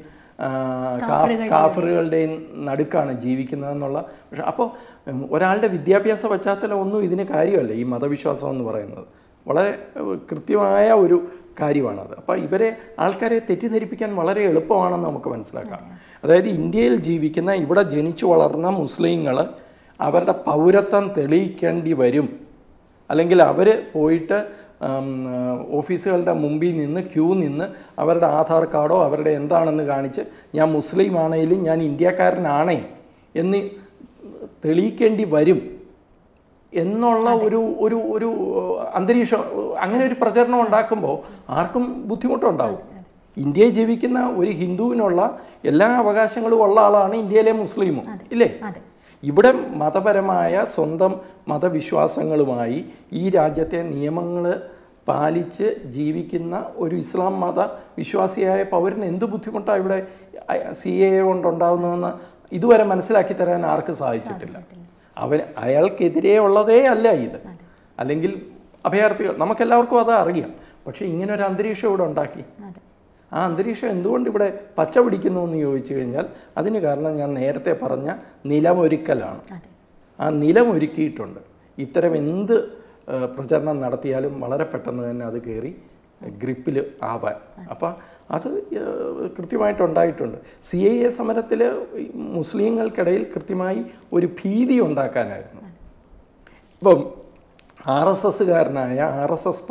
കാഫറുകളുടെയും നടുക്കാണ് ജീവിക്കുന്നതെന്നുള്ള. പക്ഷേ അപ്പോൾ ഒരാളുടെ വിദ്യാഭ്യാസ പശ്ചാത്തലം ഒന്നും ഇതിന് കാര്യമല്ല. ഈ മതവിശ്വാസം എന്ന് പറയുന്നത് വളരെ കൃത്യമായ ഒരു കാര്യമാണത്. അപ്പോൾ ഇവരെ ആൾക്കാരെ തെറ്റിദ്ധരിപ്പിക്കാൻ വളരെ എളുപ്പമാണെന്ന് നമുക്ക് മനസ്സിലാക്കാം. അതായത് ഇന്ത്യയിൽ ജീവിക്കുന്ന, ഇവിടെ ജനിച്ചു വളർന്ന മുസ്ലിങ്ങൾ അവരുടെ പൗരത്വം തെളിയിക്കേണ്ടി വരും, അല്ലെങ്കിൽ അവർ പോയിട്ട് ഓഫീസുകളുടെ മുമ്പിൽ നിന്ന് ക്യൂ നിന്ന് അവരുടെ ആധാർ കാർഡോ അവരുടെ എന്താണെന്ന് കാണിച്ച് ഞാൻ മുസ്ലിം ആണെങ്കിലും ഞാൻ ഇന്ത്യക്കാരനാണേ എന്ന് തെളിയിക്കേണ്ടി വരും എന്നുള്ള ഒരു ഒരു ഒരു അന്തരീക്ഷം, അങ്ങനെ ഒരു പ്രചരണം ഉണ്ടാക്കുമ്പോൾ ആർക്കും ബുദ്ധിമുട്ടുണ്ടാവും. ഇന്ത്യയിൽ ജീവിക്കുന്ന ഒരു ഹിന്ദുവിനുള്ള എല്ലാ അവകാശങ്ങളും ഉള്ള ആളാണ് ഇന്ത്യയിലെ മുസ്ലിമും, ഇല്ലേ? ഇവിടെ മതപരമായ സ്വന്തം മതവിശ്വാസങ്ങളുമായി ഈ രാജ്യത്തെ നിയമങ്ങൾ പാലിച്ച് ജീവിക്കുന്ന ഒരു ഇസ്ലാം മത വിശ്വാസിയായ പൗരന് എന്ത് ബുദ്ധിമുട്ടാണ് ഇവിടെ CAA കൊണ്ടുണ്ടാകുന്നതെന്ന് ഇതുവരെ മനസ്സിലാക്കി തരാൻ ആർക്കും സാധിച്ചിട്ടില്ല. അയാൾക്കെതിരെ ഉള്ളതേ അല്ല ഇത്, അല്ലെങ്കിൽ അഭയാർത്ഥികൾ, നമുക്കെല്ലാവർക്കും അത് അറിയാം. പക്ഷേ ഇങ്ങനൊരു അന്തരീക്ഷം ഇവിടെ ഉണ്ടാക്കി. ആ അന്തരീക്ഷം എന്തുകൊണ്ട് ഇവിടെ പച്ച പിടിക്കുന്നു എന്ന് ചോദിച്ചു കഴിഞ്ഞാൽ അതിന് കാരണം ഞാൻ നേരത്തെ പറഞ്ഞ നിലമൊരുക്കലാണ്. ആ നിലമൊരുക്കിയിട്ടുണ്ട്. ഇത്തരം എന്ത് പ്രചരണം നടത്തിയാലും വളരെ പെട്ടെന്ന് തന്നെ അത് കയറി ഗ്രിപ്പിൽ ആവാൻ. അപ്പം അത് കൃത്യമായിട്ടുണ്ടായിട്ടുണ്ട്. CAA സമരത്തിൽ മുസ്ലിങ്ങൾക്കിടയിൽ കൃത്യമായി ഒരു ഭീതി ഉണ്ടാക്കാനായിരുന്നു. ഇപ്പം RSSകാരനായ RSS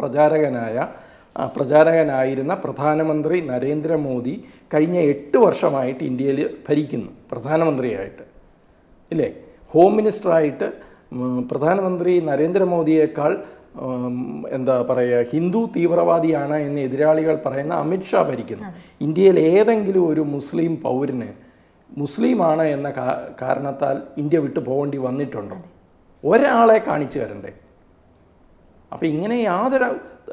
പ്രചാരകനായിരുന്ന പ്രധാനമന്ത്രി നരേന്ദ്രമോദി കഴിഞ്ഞ 8 വർഷമായിട്ട് ഇന്ത്യയിൽ ഭരിക്കുന്നു, പ്രധാനമന്ത്രിയായിട്ട്, ഇല്ലേ? ഹോം മിനിസ്റ്ററായിട്ട് പ്രധാനമന്ത്രി നരേന്ദ്രമോദിയേക്കാൾ എന്താ പറയുക, ഹിന്ദു തീവ്രവാദിയാണ് എന്ന് എതിരാളികൾ പറയുന്ന അമിത്ഷാ ഭരിക്കുന്നു. ഇന്ത്യയിൽ ഏതെങ്കിലും ഒരു മുസ്ലിം പൗരന് മുസ്ലിമാണ് എന്ന കാരണത്താൽ ഇന്ത്യ വിട്ടു പോകേണ്ടി വന്നിട്ടുണ്ടോ? ഒരാളെ കാണിച്ചു തരണ്ടേ? അപ്പം ഇങ്ങനെ യാതൊരു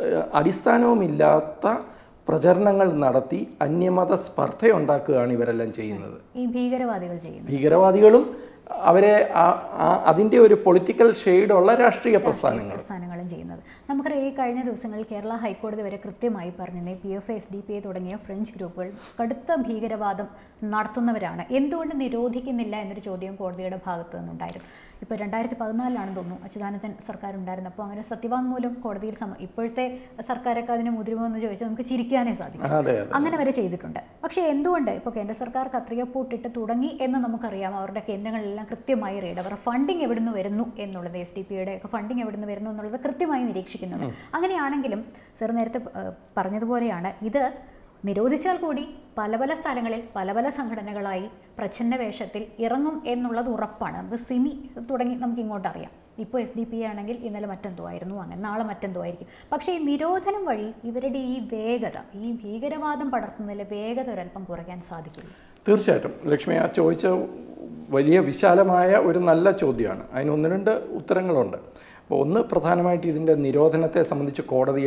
അടിസ്ഥാനവുമില്ലാത്ത പ്രചരണങ്ങൾ നടത്തി അന്യമത സ്പർദ്ധയുണ്ടാക്കുകയാണ് ഇവരെല്ലാം ചെയ്യുന്നത്. ഈ ഭീകരവാദികൾ ചെയ്യുന്നത്. ഭീകരവാദികളും അവരെ അതിൻ്റെ ഒരു പൊളിറ്റിക്കൽ ഷെയ്ഡുള്ള രാഷ്ട്രീയ പ്രസ്ഥാനങ്ങളും ചെയ്യുന്നത്. നമുക്കറിയാം, ഈ കഴിഞ്ഞ ദിവസങ്ങളിൽ കേരള ഹൈക്കോടതി വരെ കൃത്യമായി പറഞ്ഞിരുന്നു, PFI, SDPI തുടങ്ങിയ ഫ്രഞ്ച് ഗ്രൂപ്പുകൾ കടുത്ത ഭീകരവാദം നടത്തുന്നവരാണ്, എന്തുകൊണ്ട് നിരോധിക്കുന്നില്ല എന്നൊരു ചോദ്യം കോടതിയുടെ ഭാഗത്തു നിന്നുണ്ടായിരുന്നു. ഇപ്പോൾ 2014 തോന്നുന്നു അച്യുതാനന്ദൻ സർക്കാർ ഉണ്ടായിരുന്നപ്പോൾ അങ്ങനെ സത്യവാങ്മൂലം കോടതിയിൽ ഇപ്പോഴത്തെ സർക്കാരൊക്കെ അതിന് മുതിരുമോ എന്ന് ചോദിച്ചാൽ നമുക്ക് ചിരിക്കാനേ സാധിക്കും. അങ്ങനെ വരെ ചെയ്തിട്ടുണ്ട്. പക്ഷേ എന്തുകൊണ്ട് ഇപ്പോൾ കേന്ദ്ര സർക്കാർ കത്രികപ്പൂട്ടിട്ട് തുടങ്ങി എന്ന് നമുക്കറിയാം. അവരുടെ കേന്ദ്രങ്ങളിലെല്ലാം കൃത്യമായി റെയ്ഡ്, അവരുടെ ഫണ്ടിങ് എവിടെ നിന്ന് വരുന്നു എന്നുള്ളത്, SDPIയുടെ ഒക്കെ ഫണ്ടിങ് എവിടെ നിന്ന് വരുന്നു എന്നുള്ളത് കൃത്യമായി നിരീക്ഷിക്കുന്നുണ്ട്. അങ്ങനെയാണെങ്കിലും സർ നേരത്തെ പറഞ്ഞതുപോലെയാണ്, ഇത് നിരോധിച്ചാൽ കൂടി പല പല സ്ഥലങ്ങളിൽ പല പല സംഘടനകളായി പ്രച്ഛന്ന വേഷത്തിൽ ഇറങ്ങും എന്നുള്ളത് ഉറപ്പാണ്. നമുക്ക് സിമി തുടങ്ങി നമുക്ക് ഇങ്ങോട്ട് അറിയാം. ഇപ്പോൾ SDPI ആണെങ്കിൽ ഇന്നലെ മറ്റെന്തോ ആയിരുന്നു, അങ്ങനെ നാളെ മറ്റെന്തോ ആയിരിക്കും. പക്ഷേ ഈ നിരോധനം വഴി ഇവരുടെ ഈ വേഗത, ഈ ഭീകരവാദം പടർത്തുന്നതിലെ വേഗത ഒരല്പം കുറയ്ക്കാൻ സാധിക്കില്ല. തീർച്ചയായിട്ടും ലക്ഷ്മി, ആ ചോദിച്ച വലിയ വിശാലമായ ഒരു നല്ല ചോദ്യമാണ്. അതിന് 1-2 ഉത്തരങ്ങളുണ്ട്. അപ്പോൾ ഒന്ന്, പ്രധാനമായിട്ട് ഇതിൻ്റെ നിരോധനത്തെ സംബന്ധിച്ച്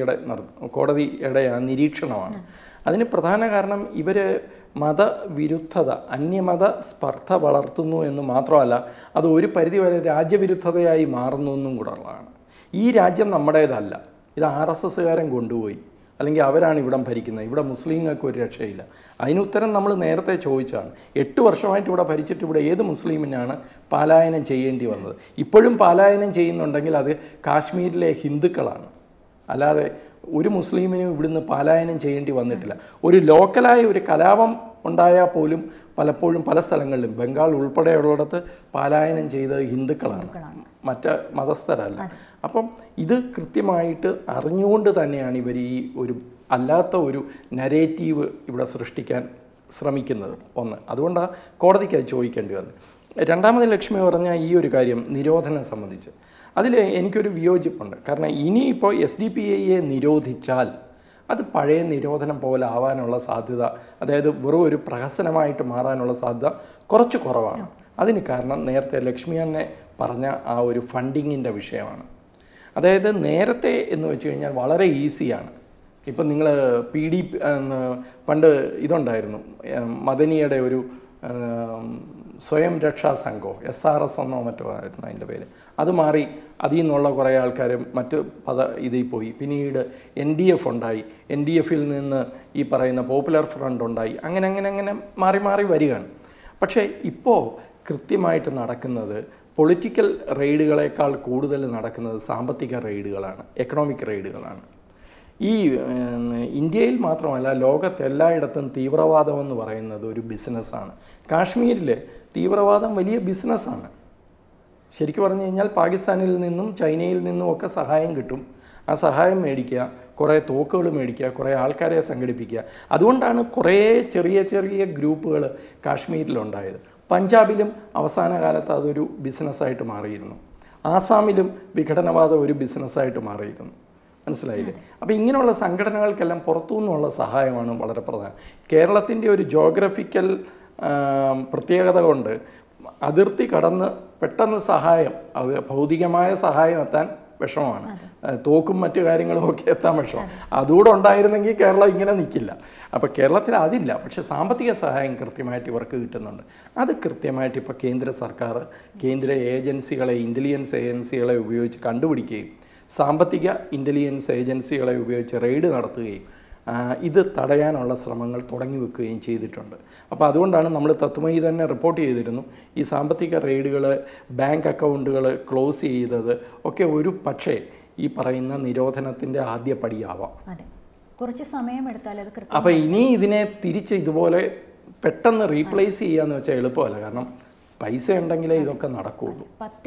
കോടതിയുടെ നിരീക്ഷണമാണ്. അതിന് പ്രധാന കാരണം ഇവർ മതവിരുദ്ധത, അന്യമത സ്പർദ്ധ വളർത്തുന്നു എന്ന് മാത്രമല്ല, അത് ഒരു പരിധിവരെ രാജ്യവിരുദ്ധതയായി മാറുന്നു എന്നും കൂടെ ഉള്ളതാണ്. ഈ രാജ്യം നമ്മുടേതല്ല, ഇത് RSSകാരൻ കൊണ്ടുപോയി, അല്ലെങ്കിൽ അവരാണ് ഇവിടം ഭരിക്കുന്നത്, ഇവിടെ മുസ്ലിങ്ങൾക്ക് ഒരു രക്ഷയില്ല. അതിനുത്തരം നമ്മൾ നേരത്തെ ചോദിച്ചാണ്. 8 വർഷമായിട്ട് ഇവിടെ ഭരിച്ചിട്ട് ഇവിടെ ഏത് മുസ്ലിമിനാണ് പലായനം ചെയ്യേണ്ടി വന്നത്? ഇപ്പോഴും പലായനം ചെയ്യുന്നുണ്ടെങ്കിൽ അത് കാശ്മീരിലെ ഹിന്ദുക്കളാണ്, അല്ലാതെ ഒരു മുസ്ലിമിനും ഇവിടുന്ന് പലായനം ചെയ്യേണ്ടി വന്നിട്ടില്ല. ഒരു ലോക്കലായ ഒരു കലാപം ഉണ്ടായാൽ പോലും പലപ്പോഴും പല സ്ഥലങ്ങളിലും, ബംഗാൾ ഉൾപ്പെടെയുള്ളിടത്ത് പലായനം ചെയ്തത് ഹിന്ദുക്കളാണ്, മറ്റ് മതസ്ഥരല്ല. അപ്പം ഇത് കൃത്യമായിട്ട് അറിഞ്ഞുകൊണ്ട് തന്നെയാണ് ഇവർ ഈ ഒരു അല്ലാത്ത ഒരു നരേറ്റീവ് ഇവിടെ സൃഷ്ടിക്കാൻ ശ്രമിക്കുന്നത് ഒന്ന്. അതുകൊണ്ടാണ് കോടതിക്ക് അത് ചോദിക്കേണ്ടി വന്നത്. രണ്ടാമത് ലക്ഷ്മി പറഞ്ഞ ഈ ഒരു കാര്യം നിരോധനം സംബന്ധിച്ച് അതിൽ എനിക്കൊരു വിയോജിപ്പുണ്ട്. കാരണം ഇനിയിപ്പോൾ SDPIയെ നിരോധിച്ചാൽ അത് പഴയ നിരോധനം പോലെ ആവാനുള്ള സാധ്യത, അതായത് വെറും ഒരു പ്രഹസനമായിട്ട് മാറാനുള്ള സാധ്യത കുറച്ച് കുറവാണ്. അതിന് കാരണം നേരത്തെ ലക്ഷ്മി തന്നെ പറഞ്ഞ ആ ഒരു ഫണ്ടിങ്ങിൻ്റെ വിഷയമാണ്. അതായത് നേരത്തെ എന്ന് വെച്ച് കഴിഞ്ഞാൽ വളരെ ഈസിയാണ്. ഇപ്പം നിങ്ങൾ പണ്ട് ഇതുണ്ടായിരുന്നു, മദനിയുടെ ഒരു സ്വയം രക്ഷാ സംഘം SRS എന്നോ മറ്റോ ആയിരുന്നു അതിൻ്റെ പേര്. അത് മാറി അതിൽ നിന്നുള്ള കുറേ ആൾക്കാർ മറ്റ് ഇതിൽ പോയി. പിന്നീട് NDF ഉണ്ടായി. NDFിൽ നിന്ന് ഈ പറയുന്ന പോപ്പുലർ ഫ്രണ്ട് ഉണ്ടായി. അങ്ങനെ മാറി മാറി വരികയാണ്. പക്ഷേ ഇപ്പോൾ കൃത്യമായിട്ട് നടക്കുന്നത് പൊളിറ്റിക്കൽ റെയ്ഡുകളേക്കാൾ കൂടുതൽ നടക്കുന്നത് സാമ്പത്തിക റെയ്ഡുകളാണ്, എക്കണോമിക് റെയ്ഡുകളാണ്. ഈ ഇന്ത്യയിൽ മാത്രമല്ല ലോകത്ത് എല്ലായിടത്തും തീവ്രവാദം എന്ന് പറയുന്നത് ഒരു ബിസിനസ്സാണ്. കാശ്മീരിൽ തീവ്രവാദം വലിയ ബിസിനസ്സാണ്. ശരിക്കും പറഞ്ഞു കഴിഞ്ഞാൽ പാകിസ്ഥാനിൽ നിന്നും ചൈനയിൽ നിന്നും ഒക്കെ സഹായം കിട്ടും. ആ സഹായം മേടിക്കുക, കുറേ തോക്കുകൾ മേടിക്കുക, കുറേ ആൾക്കാരെ സംഘടിപ്പിക്കുക. അതുകൊണ്ടാണ് കുറേ ചെറിയ ചെറിയ ഗ്രൂപ്പുകൾ കാശ്മീരിലുണ്ടായത്. പഞ്ചാബിലും അവസാന കാലത്ത് അതൊരു ബിസിനസ്സായിട്ട് മാറിയിരുന്നു. ആസാമിലും വിഘടനവാദം ഒരു ബിസിനസ്സായിട്ട് മാറിയിരുന്നു. മനസ്സിലായില്ലേ? അപ്പോൾ ഇങ്ങനെയുള്ള സംഘടനകൾക്കെല്ലാം പുറത്തുനിന്നുള്ള സഹായമാണ് വളരെ പ്രധാനം. കേരളത്തിൻ്റെ ഒരു ജോഗ്രഫിക്കൽ പ്രത്യേകത കൊണ്ട് അതിർത്തി കടന്ന് പെട്ടെന്ന് സഹായം, അത് ഭൗതികമായ സഹായം എത്താൻ വിഷമമാണ്. തോക്കും മറ്റു കാര്യങ്ങളും ഒക്കെ എത്താൻ വിഷമം. അതുകൂടെ ഉണ്ടായിരുന്നെങ്കിൽ കേരളം ഇങ്ങനെ നിൽക്കില്ല. അപ്പോൾ കേരളത്തിൽ അതില്ല. പക്ഷേ സാമ്പത്തിക സഹായം കൃത്യമായിട്ട് ഇവർക്ക് കിട്ടുന്നുണ്ട്. അത് കൃത്യമായിട്ട് ഇപ്പോൾ കേന്ദ്ര സർക്കാർ കേന്ദ്ര ഏജൻസികളെ, ഇൻ്റലിജൻസ് ഏജൻസികളെ ഉപയോഗിച്ച് കണ്ടുപിടിക്കുകയും സാമ്പത്തിക ഇൻ്റലിജൻസ് ഏജൻസികളെ ഉപയോഗിച്ച് റെയ്ഡ് നടത്തുകയും ഇത് തടയാനുള്ള ശ്രമങ്ങൾ തുടങ്ങി വെക്കുകയും ചെയ്തിട്ടുണ്ട്. അപ്പോൾ അതുകൊണ്ടാണ് നമ്മൾ തത്വമയി തന്നെ റിപ്പോർട്ട് ചെയ്തിരുന്നു, ഈ സാമ്പത്തിക റെയ്ഡുകൾ, ബാങ്ക് അക്കൗണ്ടുകൾ ക്ലോസ് ചെയ്തത് ഒക്കെ ഒരു പക്ഷേ ഈ പറയുന്ന നിരോധനത്തിൻ്റെ ആദ്യ പടിയാവാം. കുറച്ച് സമയമെടുത്താൽ അത്. അപ്പോൾ ഇനി ഇതിനെ തിരിച്ച് ഇതുപോലെ പെട്ടെന്ന് റീപ്ലേസ് ചെയ്യാന്ന് വെച്ചാൽ എളുപ്പമല്ല. കാരണം പൈസ ഉണ്ടെങ്കിലേ ഇതൊക്കെ നടക്കുകയുള്ളൂ.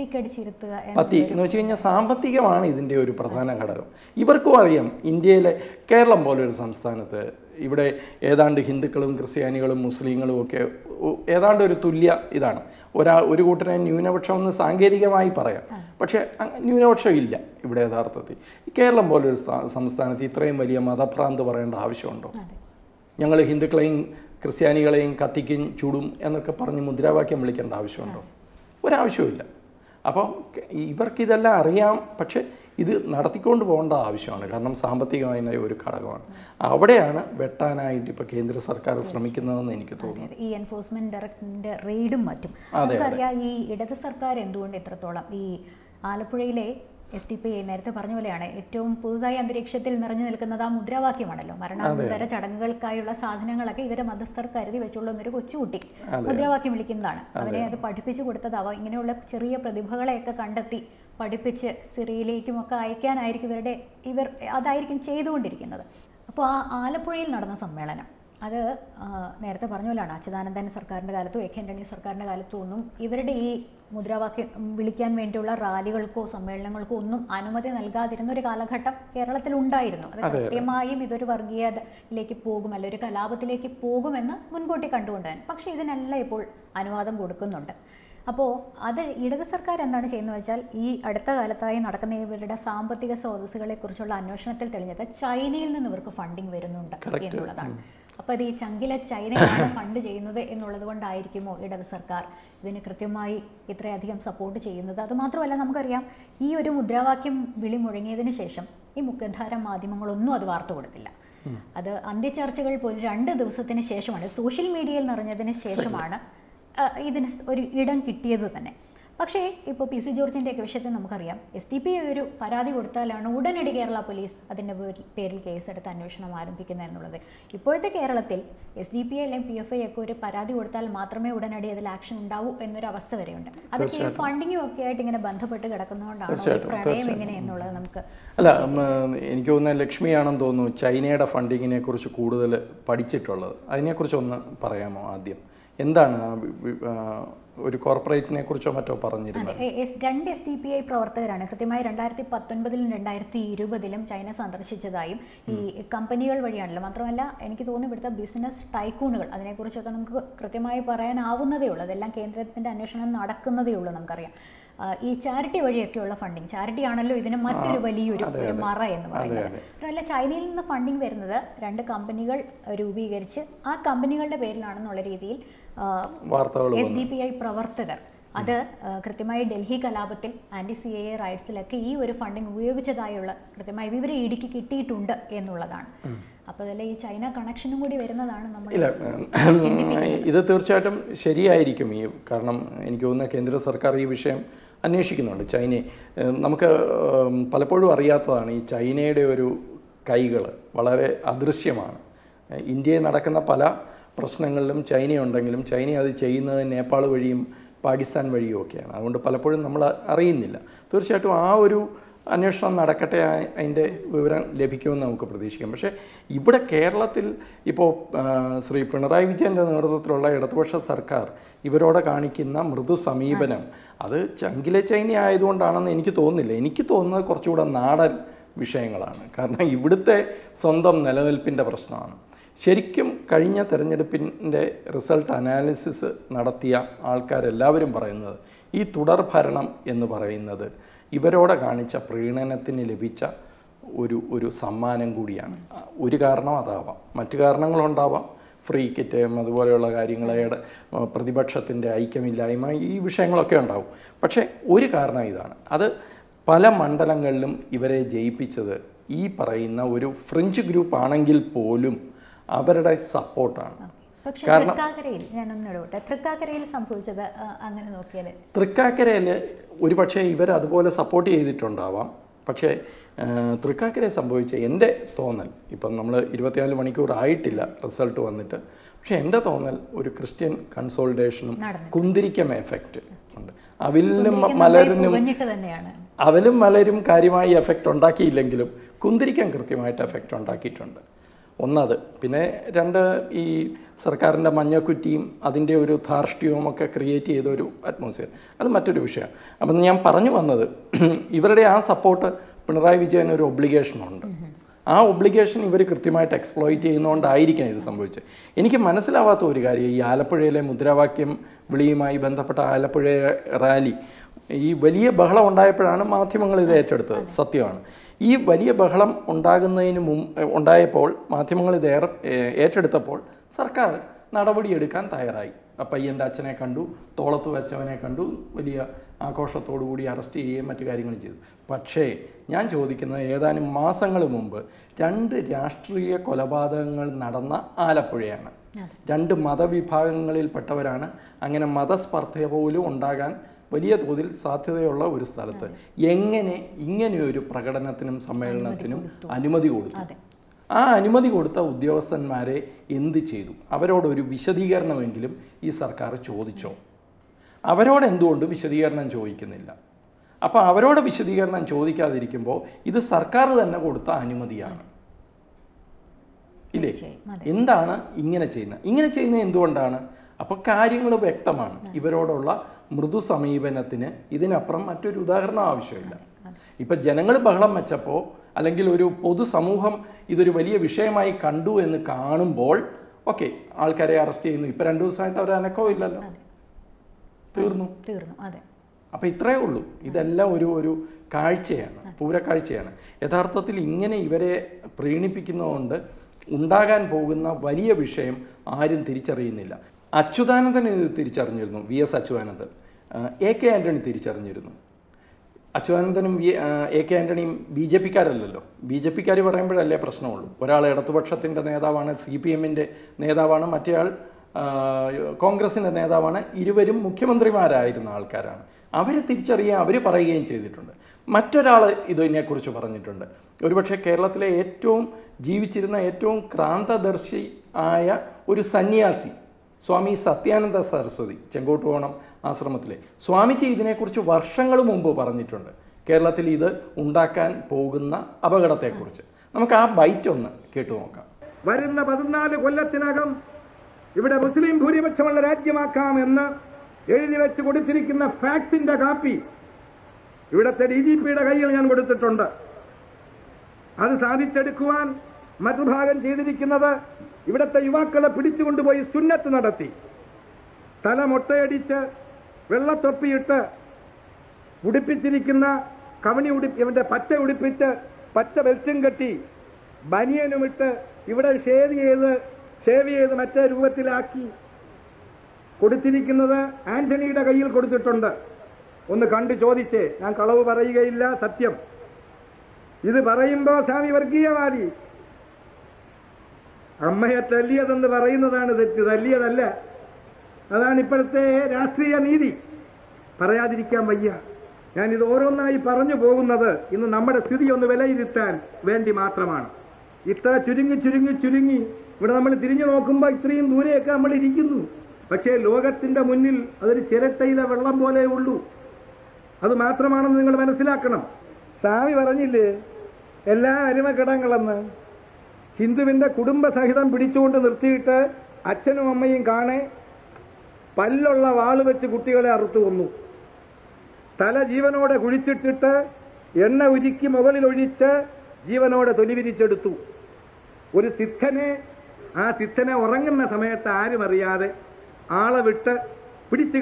പത്തി എന്ന് വെച്ച് കഴിഞ്ഞാൽ സാമ്പത്തികമാണ് ഇതിൻ്റെ ഒരു പ്രധാന ഘടകം. ഇവർക്കും അറിയാം, ഇന്ത്യയിലെ കേരളം പോലൊരു സംസ്ഥാനത്ത് ഇവിടെ ഏതാണ്ട് ഹിന്ദുക്കളും ക്രിസ്ത്യാനികളും മുസ്ലിങ്ങളും ഒക്കെ ഏതാണ്ട് ഒരു തുല്യ ഇതാണ്. ഒരു കൂട്ടരെ ന്യൂനപക്ഷം എന്ന് സാങ്കേതികമായി പറയാം, പക്ഷേ ന്യൂനപക്ഷം ഇല്ല ഇവിടെ യഥാർത്ഥത്തിൽ. കേരളം പോലൊരു സംസ്ഥാനത്ത് ഇത്രയും വലിയ മതഭ്രാന്ത് പറയേണ്ട ആവശ്യമുണ്ടോ? ഞങ്ങൾ ഹിന്ദുക്കളെയും ക്രിസ്ത്യാനികളെയും കത്തിക്കും ചൂടും എന്നൊക്കെ പറഞ്ഞ് മുദ്രാവാക്യം വിളിക്കേണ്ട ആവശ്യമുണ്ടോ? ഒരാവശ്യമില്ല. അപ്പം ഇവർക്കിതെല്ലാം അറിയാം, പക്ഷേ ഇത് നടത്തിക്കൊണ്ട് പോകേണ്ട ആവശ്യമാണ്. കാരണം സാമ്പത്തികമായ ഒരു ഘടകമാണ്. അവിടെയാണ് വെട്ടാനായിട്ട് ഇപ്പോൾ കേന്ദ്ര സർക്കാർ ശ്രമിക്കുന്നതെന്ന് എനിക്ക് തോന്നുന്നു. ഈ എൻഫോഴ്സ്മെന്റ് ഡയറക്ടറിന്റെ റെയ്ഡും മറ്റും നമുക്കറിയാം. ഈ ഇടത് സർക്കാർ എന്തുകൊണ്ട് ഇത്രത്തോളം ഈ ആലപ്പുഴയിലെ SDPI നേരത്തെ പറഞ്ഞ പോലെയാണ് ഏറ്റവും പുതുതായി അന്തരീക്ഷത്തിൽ നിറഞ്ഞു നിൽക്കുന്നത് ആ മുദ്രാവാക്യമാണല്ലോ. മരണാനന്തര ചടങ്ങുകൾക്കായുള്ള സാധനങ്ങളൊക്കെ ഇവരെ മധ്യസ്ഥർ കരുതി വെച്ചുള്ള എന്നൊരു കൊച്ചുകുട്ടി മുദ്രാവാക്യം വിളിക്കുന്നതാണ്. അവരെ അത് പഠിപ്പിച്ചു കൊടുത്തതാവാം. ഇങ്ങനെയുള്ള ചെറിയ പ്രതിഭകളെയൊക്കെ കണ്ടെത്തി പഠിപ്പിച്ച് സിറിയയിലേക്കുമൊക്കെ അയക്കാനായിരിക്കും ഇവർ അതായിരിക്കും ചെയ്തുകൊണ്ടിരിക്കുന്നത്. അപ്പോൾ ആ ആലപ്പുഴയിൽ നടന്ന സമ്മേളനം അത് നേരത്തെ പറഞ്ഞ പോലെയാണ്. അച്യുതാനന്ദൻ സർക്കാരിൻ്റെ കാലത്തും AK ആന്റണി സർക്കാരിൻ്റെ കാലത്തും ഒന്നും ഇവരുടെ ഈ മുദ്രാവാക്യം വിളിക്കാൻ വേണ്ടിയുള്ള റാലികൾക്കോ സമ്മേളനങ്ങൾക്കോ ഒന്നും അനുമതി നൽകാതിരുന്ന ഒരു കാലഘട്ടം കേരളത്തിലുണ്ടായിരുന്നു. അത് കൃത്യമായും ഇതൊരു വർഗീയതയിലേക്ക് പോകും, അല്ലെങ്കിൽ ഒരു കലാപത്തിലേക്ക് പോകുമെന്ന് മുൻകൂട്ടി കണ്ടുകൊണ്ട് തന്നെ. പക്ഷേ ഇതിനെല്ലാം ഇപ്പോൾ അനുവാദം കൊടുക്കുന്നുണ്ട്. അപ്പോൾ അത് ഇടത് സർക്കാർ എന്താണ് ചെയ്യുന്നത് വെച്ചാൽ, ഈ അടുത്ത കാലത്തായി നടക്കുന്ന ഇവരുടെ സാമ്പത്തിക സ്രോതസ്സുകളെക്കുറിച്ചുള്ള അന്വേഷണത്തിൽ തെളിഞ്ഞത് ചൈനയിൽ നിന്ന് ഇവർക്ക് ഫണ്ടിങ് വരുന്നുണ്ട് എന്നുള്ളതാണ്. അപ്പോൾ അത് ഈ ചങ്കിലെ ചൈനയാണ് ഫണ്ട് ചെയ്യുന്നത് എന്നുള്ളത് കൊണ്ടായിരിക്കുമോ ഇടത് സർക്കാർ ഇതിന് കൃത്യമായി ഇത്രയധികം സപ്പോർട്ട് ചെയ്യുന്നത്? അതുമാത്രമല്ല, നമുക്കറിയാം ഈ ഒരു മുദ്രാവാക്യം വിളി മുഴങ്ങിയതിന് ശേഷം ഈ മുഖ്യധാര മാധ്യമങ്ങളൊന്നും അത് വാർത്ത കൊടുത്തില്ല. അത് അന്ത്യചർച്ചകൾ പോലും 2 ദിവസത്തിന് ശേഷമാണ്, സോഷ്യൽ മീഡിയയിൽ നിറഞ്ഞതിന് ശേഷമാണ് ഇതിന് ഒരു ഇടം കിട്ടിയത് തന്നെ. പക്ഷേ ഇപ്പോൾ PC ജോർജിൻ്റെയൊക്കെ വിഷയത്തിൽ നമുക്കറിയാം, SDPI ഒരു പരാതി കൊടുത്താലാണ് ഉടനടി കേരള പോലീസ് അതിൻ്റെ പേരിൽ കേസെടുത്ത് അന്വേഷണം ആരംഭിക്കുന്നത് എന്നുള്ളത്. ഇപ്പോഴത്തെ കേരളത്തിൽ SDPI അല്ലെങ്കിൽ PFI ഒക്കെ ഒരു പരാതി കൊടുത്താൽ മാത്രമേ ഉടനടി അതിൽ ആക്ഷൻ ഉണ്ടാവൂ എന്നൊരു അവസ്ഥ വരെയുണ്ട്. അതൊക്കെ ഈ ഫണ്ടിങ്ങും ഒക്കെ ആയിട്ട് ഇങ്ങനെ ബന്ധപ്പെട്ട് കിടക്കുന്നതുകൊണ്ടാണ് പ്രണയം എങ്ങനെ എന്നുള്ളത് നമുക്ക്. അല്ല, എനിക്ക് തോന്നുന്നത് ലക്ഷ്മിയാണെന്ന് തോന്നുന്നു ചൈനയുടെ ഫണ്ടിങ്ങിനെ കുറിച്ച് കൂടുതൽ പഠിച്ചിട്ടുള്ളത്. അതിനെക്കുറിച്ച് ഒന്ന് പറയാമോ? ആദ്യം എന്താണ് ഒരു കോർപ്പറേറ്റിനെ കുറിച്ചോ മറ്റോ പറഞ്ഞിരുന്നത്. 2 SDPI പ്രവർത്തകരാണ് കൃത്യമായി 2019 2020 ചൈന സന്ദർശിച്ചതായും ഈ കമ്പനികൾ വഴിയാണല്ലോ. മാത്രമല്ല എനിക്ക് തോന്നുന്നു ഇവിടുത്തെ ബിസിനസ് ടൈക്കൂണുകൾ അതിനെക്കുറിച്ചൊക്കെ നമുക്ക് കൃത്യമായി പറയാനാവുന്നതേ ഉള്ളൂ. അതെല്ലാം കേന്ദ്രത്തിൻ്റെ അന്വേഷണം നടക്കുന്നതേ ഉള്ളൂ. നമുക്കറിയാം ഈ ചാരിറ്റി വഴിയൊക്കെയുള്ള ഫണ്ടിങ്, ചാരിറ്റി ആണല്ലോ ഇതിന് മറ്റൊരു വലിയൊരു മറ എന്ന് പറയുന്നത്. അല്ല, ചൈനയിൽ നിന്ന് ഫണ്ടിങ് വരുന്നത് 2 കമ്പനികൾ രൂപീകരിച്ച് ആ കമ്പനികളുടെ പേരിലാണെന്നുള്ള രീതിയിൽ SDPI പ്രവർത്തകർ അത് കൃത്യമായി ഡൽഹി കലാപത്തിൽ ANTI-CAA റൈറ്റ്സിലൊക്കെ ഈ ഒരു ഫണ്ടിങ് ഉപയോഗിച്ചതായുള്ള കൃത്യമായി വിവരം ഇടിക്ക് കിട്ടിയിട്ടുണ്ട് എന്നുള്ളതാണ്. അപ്പോൾ അതല്ല ഈ ചൈന കണക്ഷനും കൂടി വരുന്നതാണ് നമ്മൾ. ഇല്ല, ഇത് തീർച്ചയായിട്ടും ശരിയായിരിക്കും. കാരണം എനിക്ക് തോന്നുന്ന കേന്ദ്ര സർക്കാർ ഈ വിഷയം അന്വേഷിക്കുന്നുണ്ട്. ചൈനയെ നമുക്ക് പലപ്പോഴും അറിയാത്തതാണ്, ഈ ചൈനയുടെ ഒരു കൈകൾ വളരെ അദൃശ്യമാണ്. ഇന്ത്യയിൽ നടക്കുന്ന പല പ്രശ്നങ്ങളിലും ചൈനയുണ്ടെങ്കിലും ചൈന അത് ചെയ്യുന്നത് നേപ്പാൾ വഴിയും പാകിസ്ഥാൻ വഴിയും ഒക്കെയാണ്. അതുകൊണ്ട് പലപ്പോഴും നമ്മൾ അറിയുന്നില്ല. തീർച്ചയായിട്ടും ആ ഒരു അന്വേഷണം നടക്കട്ടെ, അതിൻ്റെ വിവരം ലഭിക്കുമെന്ന് നമുക്ക് പ്രതീക്ഷിക്കാം. പക്ഷേ ഇവിടെ കേരളത്തിൽ ഇപ്പോൾ ശ്രീ പിണറായി വിജയൻ്റെ നേതൃത്വത്തിലുള്ള ഇടതുപക്ഷ സർക്കാർ ഇവരോട് കാണിക്കുന്ന മൃദു സമീപനം അത് ചങ്കിലെ ചൈന ആയതുകൊണ്ടാണെന്ന് എനിക്ക് തോന്നുന്നില്ല. എനിക്ക് തോന്നുന്നത് കുറച്ചുകൂടെ നാടൻ വിഷയങ്ങളാണ്. കാരണം ഇവിടുത്തെ സ്വന്തം നിലനിൽപ്പിൻ്റെ പ്രശ്നമാണ്. ശരിക്കും കഴിഞ്ഞ തെരഞ്ഞെടുപ്പിൻ്റെ റിസൾട്ട് അനാലിസിസ് നടത്തിയ ആൾക്കാരെല്ലാവരും പറയുന്നത് ഈ തുടർഭരണം എന്ന് പറയുന്നത് ഇവരോടെ കാണിച്ച പ്രീണനത്തിന് ലഭിച്ച ഒരു സമ്മാനം കൂടിയാണ്. ഒരു കാരണം അതാവാം, മറ്റു കാരണങ്ങളുണ്ടാവാം, ഫ്രീ കിറ്റ് അതുപോലെയുള്ള കാര്യങ്ങളെ പ്രതിപക്ഷത്തിൻ്റെ ഐക്യമില്ലായ്മ, ഈ വിഷയങ്ങളൊക്കെ ഉണ്ടാവും. പക്ഷേ ഒരു കാരണം ഇതാണ്, അത് പല മണ്ഡലങ്ങളിലും ഇവരെ ജയിപ്പിച്ചത് ഈ പറയുന്ന ഒരു ഫ്രഞ്ച് ഗ്രൂപ്പ് ആണെങ്കിൽ പോലും അവരുടെ സപ്പോർട്ടാണ്. കാരണം തൃക്കാക്കരയിൽ സംഭവിച്ചത് അങ്ങനെ നോക്കിയാൽ തൃക്കാക്കരയിൽ ഒരു പക്ഷേ ഇവർ അതുപോലെ സപ്പോർട്ട് ചെയ്തിട്ടുണ്ടാവാം. പക്ഷേ തൃക്കാക്കരയിൽ സംഭവിച്ച എൻ്റെ തോന്നൽ, ഇപ്പം നമ്മൾ 24 മണിക്കൂർ ആയിട്ടില്ല റിസൾട്ട് വന്നിട്ട്, പക്ഷേ എൻ്റെ തോന്നൽ ഒരു ക്രിസ്ത്യൻ കൺസോളിഡേഷനും കുന്തിരിക്കം എഫക്റ്റ് ഉണ്ട്. അവലും മലരും കാര്യമായി എഫക്റ്റ് ഉണ്ടാക്കിയില്ലെങ്കിലും കുന്തിരിക്കം കൃത്യമായിട്ട് എഫക്റ്റ് ഉണ്ടാക്കിയിട്ടുണ്ട്. ഒന്നത്. പിന്നെ 2, ഈ സർക്കാരിൻ്റെ മഞ്ഞക്കുറ്റിയും അതിൻ്റെ ഒരു ധാർഷ്ട്യവും ഒക്കെ ക്രിയേറ്റ് ചെയ്ത ഒരു അറ്റ്മോസ്ഫിയർ, അത് മറ്റൊരു വിഷയമാണ്. അപ്പം ഞാൻ പറഞ്ഞു വന്നത്, ഇവരുടെ ആ സപ്പോർട്ട് പിണറായി വിജയന് ഒരു ഒബ്ലിഗേഷനുണ്ട്. ആ ഒബ്ലിഗേഷൻ ഇവർ കൃത്യമായിട്ട് എക്സ്പ്ലോയിറ്റ് ചെയ്യുന്നതുകൊണ്ടായിരിക്കാം ഇത് സംഭവിച്ചത്. എനിക്ക് മനസ്സിലാവാത്ത ഒരു കാര്യം, ഈ ആലപ്പുഴയിലെ മുദ്രാവാക്യം വിളിയുമായി ബന്ധപ്പെട്ട ആലപ്പുഴ റാലി ഈ വലിയ ബഹളം ഉണ്ടായപ്പോഴാണ് മാധ്യമങ്ങൾ ഇത് ഏറ്റെടുത്തത്. സത്യമാണ്. ഈ വലിയ ബഹളം ഉണ്ടായപ്പോൾ മാധ്യമങ്ങൾ ഇത് ഏറ്റെടുത്തപ്പോൾ സർക്കാർ നടപടിയെടുക്കാൻ തയ്യാറായി. പയ്യൻ്റെ അച്ഛനെ കണ്ടു, തോളത്ത് വെച്ചവനെ കണ്ടു, വലിയ ആഘോഷത്തോടു കൂടി അറസ്റ്റ് ചെയ്യുകയും മറ്റു കാര്യങ്ങളും ചെയ്തു. പക്ഷേ ഞാൻ ചോദിക്കുന്നത്, ഏതാനും മാസങ്ങൾ മുമ്പ് 2 രാഷ്ട്രീയ കൊലപാതകങ്ങൾ നടന്ന ആലപ്പുഴയാണ്. 2 മതവിഭാഗങ്ങളിൽപ്പെട്ടവരാണ്. അങ്ങനെ മതസ്പർദ്ധ പോലും ഉണ്ടാകാൻ വലിയ തോതിൽ സാധ്യതയുള്ള ഒരു സ്ഥലത്ത് എങ്ങനെ ഇങ്ങനെയൊരു പ്രകടനത്തിനും സമ്മേളനത്തിനും അനുമതി കൊടുത്തു? ആ അനുമതി കൊടുത്ത ഉദ്യോഗസ്ഥന്മാരെ എന്ത് ചെയ്തു? അവരോടൊരു വിശദീകരണമെങ്കിലും ഈ സർക്കാർ ചോദിച്ചോ? അവരോട് എന്തുകൊണ്ട് വിശദീകരണം ചോദിക്കുന്നില്ല? അപ്പോൾ അവരോട് വിശദീകരണം ചോദിക്കാതിരിക്കുമ്പോൾ ഇത് സർക്കാർ തന്നെ കൊടുത്ത അനുമതിയാണ്, ഇല്ലേ? എന്താണ് ഇങ്ങനെ ചെയ്യുന്നത് എന്തുകൊണ്ടാണ്? അപ്പോൾ കാര്യങ്ങൾ വ്യക്തമാണ്. ഇവരോടുള്ള മൃദു സമീപനത്തിന് ഇതിനപ്പുറം മറ്റൊരു ഉദാഹരണം ആവശ്യമില്ല. ഇപ്പം ജനങ്ങൾ ബഹളം വെച്ചപ്പോൾ, അല്ലെങ്കിൽ ഒരു പൊതുസമൂഹം ഇതൊരു വലിയ വിഷയമായി കണ്ടു എന്ന് കാണുമ്പോൾ ഓക്കെ, ആൾക്കാരെ അറസ്റ്റ് ചെയ്യുന്നു. ഇപ്പം 2 ദിവസമായിട്ട് അവർ അനക്കവും ഇല്ലല്ലോ, തീർന്നു. അപ്പം ഇത്രയേ ഉള്ളൂ. ഇതെല്ലാം ഒരു കാഴ്ചയാണ്, പൂരക്കാഴ്ചയാണ്. യഥാർത്ഥത്തിൽ ഇങ്ങനെ ഇവരെ പ്രീണിപ്പിക്കുന്നതുകൊണ്ട് ഉണ്ടാകാൻ പോകുന്ന വലിയ വിഷയം ആരും തിരിച്ചറിയുന്നില്ല. അച്യുതാനന്ദൻ ഇത് തിരിച്ചറിഞ്ഞിരുന്നു, VS Achuthanandan. AK Antony തിരിച്ചറിഞ്ഞിരുന്നു. അച്യുതാനന്ദനും AK ആൻ്റണിയും BJP-ക്കാരല്ലല്ലോ. BJP-ക്കാർ പറയുമ്പോഴല്ലേ പ്രശ്നമുള്ളൂ. ഒരാൾ ഇടതുപക്ഷത്തിൻ്റെ നേതാവാണ്, CPM-ൻ്റെ നേതാവാണ്, മറ്റേയാൾ കോൺഗ്രസിൻ്റെ നേതാവാണ്. ഇരുവരും മുഖ്യമന്ത്രിമാരായിരുന്ന ആൾക്കാരാണ്. അവർ തിരിച്ചറിയുകയും അവർ പറയുകയും ചെയ്തിട്ടുണ്ട്. മറ്റൊരാൾ ഇതിനെക്കുറിച്ച് പറഞ്ഞിട്ടുണ്ട്. ഒരുപക്ഷെ കേരളത്തിലെ ജീവിച്ചിരുന്ന ഏറ്റവും ക്രാന്തദർശി ആയ ഒരു സന്യാസി സ്വാമി സത്യാനന്ദ സരസ്വതി, ചെങ്കോട്ടുകോണം ആശ്രമത്തിലെ സ്വാമിജി ഇതിനെക്കുറിച്ച് വർഷങ്ങൾ മുമ്പ് പറഞ്ഞിട്ടുണ്ട്. കേരളത്തിൽ ഇത് ഉണ്ടാക്കാൻ പോകുന്ന അപകടത്തെക്കുറിച്ച് നമുക്ക് ആ ബൈറ്റ് ഒന്ന് കേട്ടു നോക്കാം. വരുന്ന 14 കൊല്ലത്തിനകം ഇവിടെ മുസ്ലിം ഭൂരിപക്ഷമുള്ള രാജ്യമാക്കാമെന്ന് എഴുതി വെച്ച് കൊടുത്തിരിക്കുന്ന ഫാക്സിന്റെ കാപ്പി ഇവിടുത്തെ DGPയുടെ കയ്യിൽ ഞാൻ കൊടുത്തിട്ടുണ്ട്. അത് സാധിച്ചെടുക്കുവാൻ മറുഭാഗം ചെയ്തിരിക്കുന്നത് ഇവിടുത്തെ യുവാക്കളെ പിടിച്ചുകൊണ്ടുപോയി സുന്നത്ത് നടത്തി, തല മൊട്ടയടിച്ച് വെള്ളത്തൊപ്പിയിട്ട് ഉടുപ്പിച്ചിരിക്കുന്ന ഇവന്റെ പച്ച ഉടുപ്പിച്ച് പച്ച ബെൽറ്റും കെട്ടി ബനിയനുമിട്ട് ഇവിടെ ഷേവ് ചെയ്ത് മറ്റേ രൂപത്തിലാക്കി കൊടുത്തിരിക്കുന്നത് ആന്റണിയുടെ കയ്യിൽ കൊടുത്തിട്ടുണ്ട്. ഒന്ന് കണ്ടു ചോദിച്ചേ, ഞാൻ കളവ് പറയുകയില്ല, സത്യം. ഇത് പറയുമ്പോ സ്വാമി വർഗീയവാദി, അമ്മയെ തല്ലിയതെന്ന് പറയുന്നതാണ് തെറ്റ്, തല്ലിയതല്ല. അതാണ് ഇപ്പോഴത്തെ രാഷ്ട്രീയ നീതി. പറയാതിരിക്കാൻ വയ്യ. ഞാനിത് ഓരോന്നായി പറഞ്ഞു പോകുന്നത് ഇന്ന് നമ്മുടെ സ്ഥിതി ഒന്ന് വിലയിരുത്താൻ വേണ്ടി മാത്രമാണ്. ഇത്ര ചുരുങ്ങി ഇവിടെ നമ്മൾ തിരിഞ്ഞു നോക്കുമ്പോൾ ഇത്രയും ദൂരെയൊക്കെ നമ്മൾ ഇരിക്കുന്നു. പക്ഷേ ലോകത്തിന്റെ മുന്നിൽ അതൊരു ചിരട്ടയിലെ വെള്ളം പോലെ ഉള്ളൂ. അത് മാത്രമാണെന്ന് നിങ്ങൾ മനസ്സിലാക്കണം. സ്വാമി പറഞ്ഞില്ലേ എല്ലാ അരിമക്കിടങ്ങളെന്ന്. ഹിന്ദുവിന്റെ കുടുംബസഹിതം പിടിച്ചുകൊണ്ട് നിർത്തിയിട്ട് അച്ഛനും അമ്മയും കാണെ പല്ലുള്ള വാള് വെച്ച് കുട്ടികളെ അറുത്തു കൊന്നു. തല ജീവനോടെ കുഴിച്ചിട്ടിട്ട് എണ്ണ ഉരുക്കി മുകളിൽ ഒഴിച്ച് ജീവനോടെ തൊലി വിരിച്ചെടുത്തു. ഒരു ആ സിദ്ധനെ ഉറങ്ങുന്ന സമയത്ത് ആരും അറിയാതെ ആളെ വിട്ട് പിടിച്ചു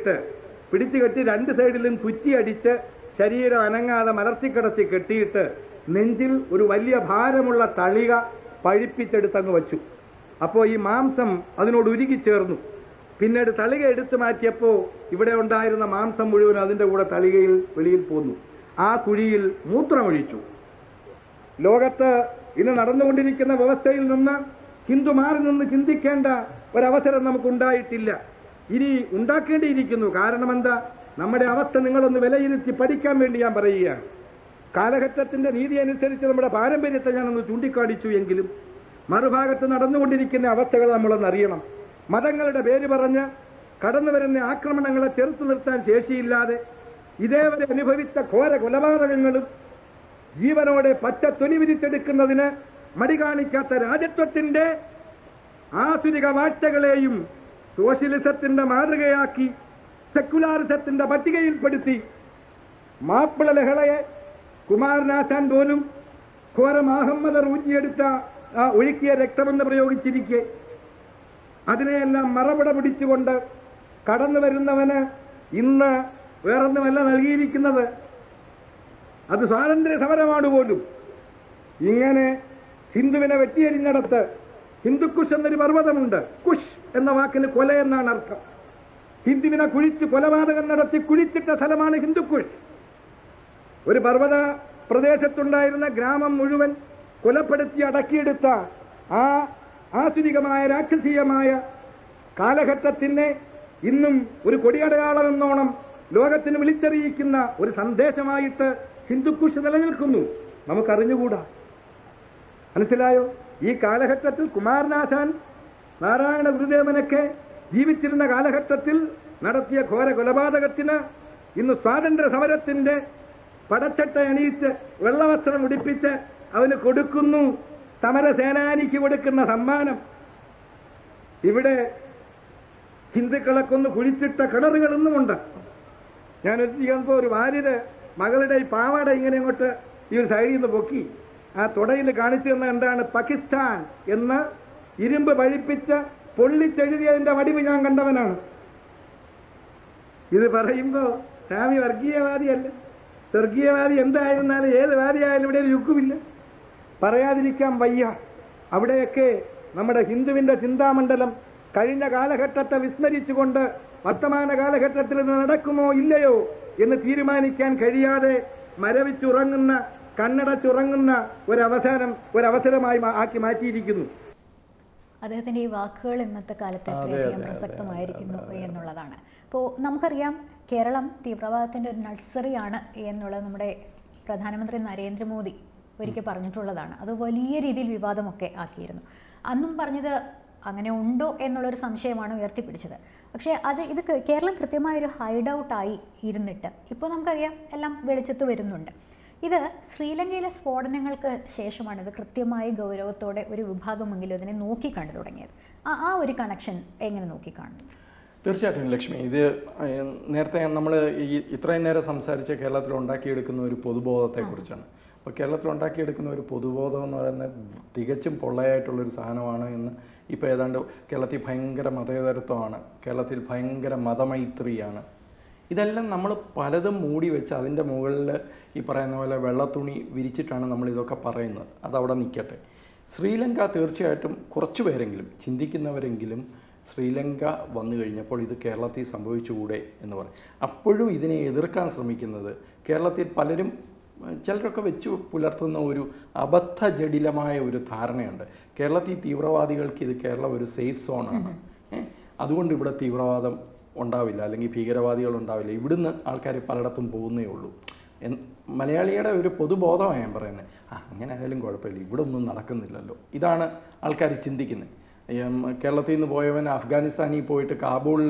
കെട്ടി രണ്ട് സൈഡിലും കുറ്റിയടിച്ച് ശരീരം അനങ്ങാതെ മലർത്തിക്കിടത്തി കെട്ടിയിട്ട് നെഞ്ചിൽ ഒരു വലിയ ഭാരമുള്ള തളിക പഴിപ്പിച്ചെടുത്തങ്ങ് വച്ചു. അപ്പോൾ ഈ മാംസം അതിനോട് ഉരുകിച്ചേർന്നു. പിന്നീട് തളിക എടുത്തു മാറ്റിയപ്പോൾ ഇവിടെ ഉണ്ടായിരുന്ന മാംസം മുഴുവൻ അതിന്റെ കൂടെ തളികയിൽ വെളിയിൽ പോന്നു. ആ കുഴിയിൽ മൂത്രമൊഴിച്ചു. ലോകത്ത് ഇന്ന് നടന്നുകൊണ്ടിരിക്കുന്ന വ്യവസ്ഥയിൽ നിന്ന് ഹിന്ദു മാറി നിന്ന് ചിന്തിക്കേണ്ട ഒരവസരം നമുക്കുണ്ടായിട്ടില്ല. ഇനി ഉണ്ടാക്കേണ്ടിയിരിക്കുന്നു. കാരണം എന്താ? നമ്മുടെ അവസ്ഥ നിങ്ങളൊന്ന് വിലയിരുത്തി പഠിക്കാൻ വേണ്ടി ഞാൻ പറയുകയാണ്. കാലഘട്ടത്തിന്റെ നീതി അനുസരിച്ച് നമ്മുടെ പാരമ്പര്യത്തെ ഞാനൊന്ന് ചൂണ്ടിക്കാണിച്ചു എങ്കിലും മറുഭാഗത്ത് നടന്നുകൊണ്ടിരിക്കുന്ന അവസ്ഥകൾ നമ്മളൊന്ന് അറിയണം. മതങ്ങളുടെ പേര് പറഞ്ഞ് കടന്നു വരുന്ന ആക്രമണങ്ങളെ ചെറുത്തു നിർത്താൻ ശേഷിയില്ലാതെ ഇതേവരെ അനുഭവിച്ച ഘോര കൊലപാതകങ്ങളും ജീവനോടെ പച്ച തൊലി വിരിച്ചെടുക്കുന്നതിന് മടി കാണിക്കാത്ത രാജത്വത്തിന്റെ ആധുനിക വാഴ്ചകളെയും സോഷ്യലിസത്തിന്റെ മാതൃകയാക്കി സെക്കുലാറിസത്തിന്റെ പട്ടികയിൽപ്പെടുത്തി മാപ്പിള ലഹളയെ കുമാരനാശാൻ പോലും ഘോരം അഹമ്മദർ ഊറ്റിയെടുത്ത ഒഴുക്കിയ രക്തമെന്ന് പ്രയോഗിച്ചിരിക്കെ അതിനെയെല്ലാം മറവിട പിടിച്ചുകൊണ്ട് കടന്നു വരുന്നവന് ഇന്ന് വേറൊന്നുമല്ല നൽകിയിരിക്കുന്നത്, അത് സ്വാതന്ത്ര്യ സമരമാണ് പോലും. ഇങ്ങനെ ഹിന്ദുവിനെ വെട്ടിയെരിഞ്ഞിടത്ത് ഹിന്ദുക്കുഷ് എന്നൊരു പർവ്വതമുണ്ട്. കുഷ് എന്ന വാക്കിന് കൊല എന്നാണ് അർത്ഥം. ഹിന്ദുവിനെ കുഴിച്ച് കൊലപാതകം നടത്തി കുഴിച്ചിട്ട സ്ഥലമാണ് ഹിന്ദുക്കുഷ്. ഒരു പർവ്വത പ്രദേശത്തുണ്ടായിരുന്ന ഗ്രാമം മുഴുവൻ കൊലപ്പെടുത്തി അടക്കിയെടുത്ത ആ ആധുനികമായ രാക്ഷസീയമായ കാലഘട്ടത്തിനെ ഇന്നും ഒരു കൊടിയടയാളം എന്നോണം ലോകത്തിന് വിളിച്ചറിയിക്കുന്ന ഒരു സന്ദേശമായിട്ട് ഹിന്ദുക്കുഷ് നിലനിൽക്കുന്നു. നമുക്കറിഞ്ഞുകൂടാ. മനസ്സിലായോ? ഈ കാലഘട്ടത്തിൽ കുമാരനാശാൻ, നാരായണ ഗുരുദേവനൊക്കെ ജീവിച്ചിരുന്ന കാലഘട്ടത്തിൽ നടത്തിയ ഘോര കൊലപാതകത്തിന് ഇന്ന് സ്വാതന്ത്ര്യ സമരത്തിന്റെ പടച്ചട്ട അണിയിച്ച് വെള്ളവസ്ത്രം ഉടിപ്പിച്ച് അവന് കൊടുക്കുന്നു സമരസേനാനിക്ക് കൊടുക്കുന്ന സമ്മാനം. ഇവിടെ ഹിന്ദുക്കളെ കൊന്ന് കുഴിച്ചിട്ട കിണറുകൾ ഇന്നുമുണ്ട്. ഞാനൊരു ഒരു ഭാര്യയുടെ മകളുടെ ഈ പാവാട ഇങ്ങനെ അങ്ങോട്ട് ഈ ഒരു സൈഡിൽ നിന്ന് പൊക്കി ആ തുടയിൽ കാണിച്ചു തന്ന എന്താണ് പാകിസ്ഥാൻ എന്ന് ഇരുമ്പ് പഴിപ്പിച്ച് പൊള്ളിച്ചെഴുതിയതിന്റെ വടിവ് ഞാൻ കണ്ടവനാണ്. ഇത് പറയുമ്പോ സ്വാമി വർഗീയവാദിയല്ല. സ്വർഗീയവാദി എന്തായിരുന്നാലും ഏത് വാദിയായാലും ഇവിടെ ഒരു യുക്കുമില്ല. പറയാതിരിക്കാൻ വയ്യ. അവിടെയൊക്കെ നമ്മുടെ ഹിന്ദുവിന്റെ ചിന്താമണ്ഡലം കഴിഞ്ഞ കാലഘട്ടത്തെ വിസ്മരിച്ചുകൊണ്ട് വർത്തമാന കാലഘട്ടത്തിൽ ഇത് നടക്കുമോ ഇല്ലയോ എന്ന് തീരുമാനിക്കാൻ കഴിയാതെ മരവിച്ചുറങ്ങുന്ന, കണ്ണടച്ചുറങ്ങുന്ന ഒരവസരമായി ആക്കി മാറ്റിയിരിക്കുന്നു. അദ്ദേഹത്തിൻ്റെ ഈ വാക്കുകൾ ഇന്നത്തെ കാലത്ത് അത്രയധികം പ്രസക്തമായിരിക്കുന്നു എന്നുള്ളതാണ്. ഇപ്പോൾ നമുക്കറിയാം കേരളം തീവ്രവാദത്തിൻ്റെ ഒരു നഴ്സറിയാണ് എന്നുള്ളത് നമ്മുടെ പ്രധാനമന്ത്രി നരേന്ദ്രമോദി ഒരിക്കൽ പറഞ്ഞിട്ടുള്ളതാണ്. അത് വലിയ രീതിയിൽ വിവാദമൊക്കെ ആക്കിയിരുന്നു. അന്നും പറഞ്ഞത് അങ്ങനെ ഉണ്ടോ എന്നുള്ളൊരു സംശയമാണ് ഉയർത്തിപ്പിടിച്ചത്. പക്ഷേ ഇത് കേരളം കൃത്യമായൊരു ഹൈഡ് ഔട്ടായി ഇരുന്നിട്ട് ഇപ്പോൾ നമുക്കറിയാം എല്ലാം വെളിച്ചത്ത് വരുന്നുണ്ട്. ഇത് ശ്രീലങ്കയിലെ സ്ഫോടനങ്ങൾക്ക് ശേഷമാണ് ഇത് കൃത്യമായി ഗൗരവത്തോടെ ഒരു വിഭാഗമെങ്കിലും ഇതിനെ നോക്കിക്കണ്ടു തുടങ്ങിയത്. ആ ഒരു കണക്ഷൻ എങ്ങനെ നോക്കിക്കാണുന്നു? തീർച്ചയായിട്ടും ലക്ഷ്മി, ഇത് നേരത്തെ നമ്മൾ ഇത്രയും നേരം സംസാരിച്ച കേരളത്തിൽ ഉണ്ടാക്കിയെടുക്കുന്ന ഒരു പൊതുബോധത്തെക്കുറിച്ചാണ്. അപ്പോൾ കേരളത്തിൽ ഉണ്ടാക്കിയെടുക്കുന്ന ഒരു പൊതുബോധം എന്ന് പറയുന്നത് തികച്ചും പൊള്ളയായിട്ടുള്ളൊരു സാധനമാണ് എന്ന് ഇപ്പോൾ ഏതാണ്ട് കേരളത്തിൽ ഭയങ്കര മതേതരത്വമാണ്, കേരളത്തിൽ ഭയങ്കര മതമൈത്രിയാണ്. ഇതെല്ലാം നമ്മൾ പലതും മൂടി വെച്ച് അതിൻ്റെ മുകളിൽ ഈ പറയുന്ന പോലെ വെള്ളത്തുണി വിരിച്ചിട്ടാണ് നമ്മളിതൊക്കെ പറയുന്നത്. അതവിടെ നിൽക്കട്ടെ. ശ്രീലങ്ക തീർച്ചയായിട്ടും കുറച്ച് പേരെങ്കിലും ചിന്തിക്കുന്നവരെങ്കിലും ശ്രീലങ്ക വന്നു കഴിഞ്ഞപ്പോൾ ഇത് കേരളത്തിൽ സംഭവിച്ചുകൂടെ എന്ന് പറയും. അപ്പോഴും ഇതിനെ എതിർക്കാൻ ശ്രമിക്കുന്നത് കേരളത്തിൽ പലരും ചിലരൊക്കെ വെച്ച് പുലർത്തുന്ന ഒരു അബദ്ധജടിലമായ ഒരു ധാരണയുണ്ട്. കേരളത്തിൽ തീവ്രവാദികൾക്ക് ഇത് കേരളം ഒരു സേഫ് സോണാണ്, അതുകൊണ്ട് ഇവിടെ തീവ്രവാദം ഉണ്ടാവില്ല അല്ലെങ്കിൽ ഭീകരവാദികൾ ഉണ്ടാവില്ല, ഇവിടുന്ന് ആൾക്കാർ പലയിടത്തും പോകുന്നേ ഉള്ളൂ. മലയാളിയുടെ ഒരു പൊതുബോധമാണ് ഞാൻ പറയുന്നത്. അങ്ങനെ ആയാലും കുഴപ്പമില്ല, ഇവിടെ ഒന്നും നടക്കുന്നില്ലല്ലോ, ഇതാണ് ആൾക്കാർ ചിന്തിക്കുന്നത്. കേരളത്തിൽ നിന്ന് പോയവൻ അഫ്ഗാനിസ്ഥാനിൽ പോയിട്ട് കാബൂളിൽ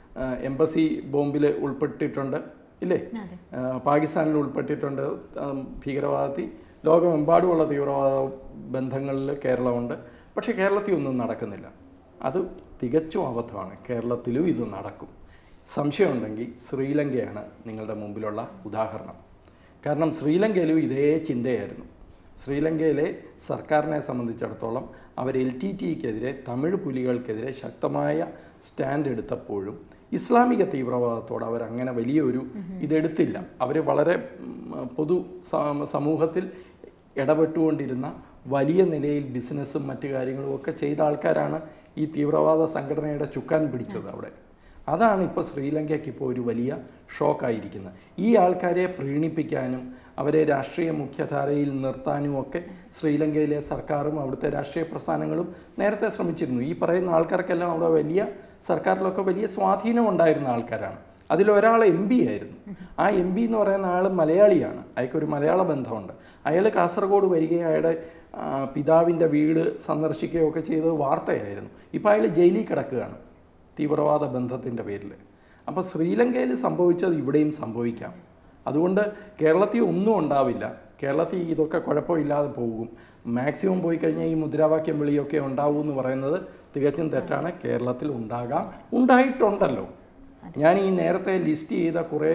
എംബസി ബോംബിൽ ഉൾപ്പെട്ടിട്ടുണ്ട് ഇല്ലേ, പാകിസ്ഥാനിൽ ഉൾപ്പെട്ടിട്ടുണ്ട് ഭീകരവാദത്തിൽ. ലോകമെമ്പാടുമുള്ള തീവ്രവാദ ബന്ധങ്ങളിൽ കേരളമുണ്ട്. പക്ഷേ കേരളത്തിൽ ഒന്നും നടക്കുന്നില്ല. അത് തികച്ചും അബദ്ധമാണ്. കേരളത്തിലും ഇത് നടക്കും. സംശയമുണ്ടെങ്കിൽ ശ്രീലങ്കയാണ് നിങ്ങളുടെ മുമ്പിലുള്ള ഉദാഹരണം. കാരണം ശ്രീലങ്കയിലും ഇതേ ചിന്തയായിരുന്നു. ശ്രീലങ്കയിലെ സർക്കാരിനെ സംബന്ധിച്ചിടത്തോളം അവർ LTTEക്കെതിരെ, തമിഴ് പുലികൾക്കെതിരെ ശക്തമായ സ്റ്റാൻഡ് എടുത്തപ്പോഴും ഇസ്ലാമിക തീവ്രവാദത്തോട് അവരങ്ങനെ വലിയൊരു ഇതെടുത്തില്ല. അവർ വളരെ പൊതു സമൂഹത്തിൽ ഇടപെട്ടുകൊണ്ടിരുന്ന വലിയ നിലയിൽ ബിസിനസ്സും മറ്റു കാര്യങ്ങളും ഒക്കെ ചെയ്ത ആൾക്കാരാണ് ഈ തീവ്രവാദ സംഘടനയുടെ ചുക്കാൻ പിടിച്ചത് അവിടെ. അതാണ് ഇപ്പോൾ ശ്രീലങ്കയ്ക്ക് ഇപ്പോൾ ഒരു വലിയ ഷോക്കായിരിക്കുന്നത്. ഈ ആൾക്കാരെ പ്രീണിപ്പിക്കാനും അവരെ രാഷ്ട്രീയ മുഖ്യധാരയിൽ നിർത്താനും ഒക്കെ ശ്രീലങ്കയിലെ സർക്കാരും അവിടുത്തെ രാഷ്ട്രീയ പ്രസ്ഥാനങ്ങളും നേരത്തെ ശ്രമിച്ചിരുന്നു. ഈ പറയുന്ന ആൾക്കാർക്കെല്ലാം അവിടെ വലിയ സർക്കാരിലൊക്കെ വലിയ സ്വാധീനം ഉണ്ടായിരുന്ന ആൾക്കാരാണ്. അതിലൊരാൾ MP ആയിരുന്നു. ആ MP എന്ന് പറയുന്ന ആൾ മലയാളിയാണ്, അയാൾക്കൊരു മലയാള ബന്ധമുണ്ട്. അയാൾ കാസർഗോഡ് വരികയും അയാളുടെ പിതാവിൻ്റെ വീട് സന്ദർശിക്കുകയൊക്കെ ചെയ്തത് വാർത്തയായിരുന്നു. ഇപ്പോൾ അയാൾ ജയിലിൽ കിടക്കുകയാണ് തീവ്രവാദ ബന്ധത്തിൻ്റെ പേരിൽ. അപ്പോൾ ശ്രീലങ്കയിൽ സംഭവിച്ചത് ഇവിടെയും സംഭവിക്കാം. അതുകൊണ്ട് കേരളത്തിൽ ഒന്നും ഉണ്ടാവില്ല, കേരളത്തിൽ ഇതൊക്കെ കുഴപ്പമില്ലാതെ പോകും. മാക്സിമം പോയി കഴിഞ്ഞാൽ ഈ മുദ്രാവാക്യം വിളിയൊക്കെ ഉണ്ടാവും എന്ന് പറയുന്നത് തികച്ചും തെറ്റാണ്. കേരളത്തിൽ ഉണ്ടാകാം, ഉണ്ടായിട്ടുണ്ടല്ലോ. ഞാൻ ഈ നേരത്തെ ലിസ്റ്റ് ചെയ്ത കുറേ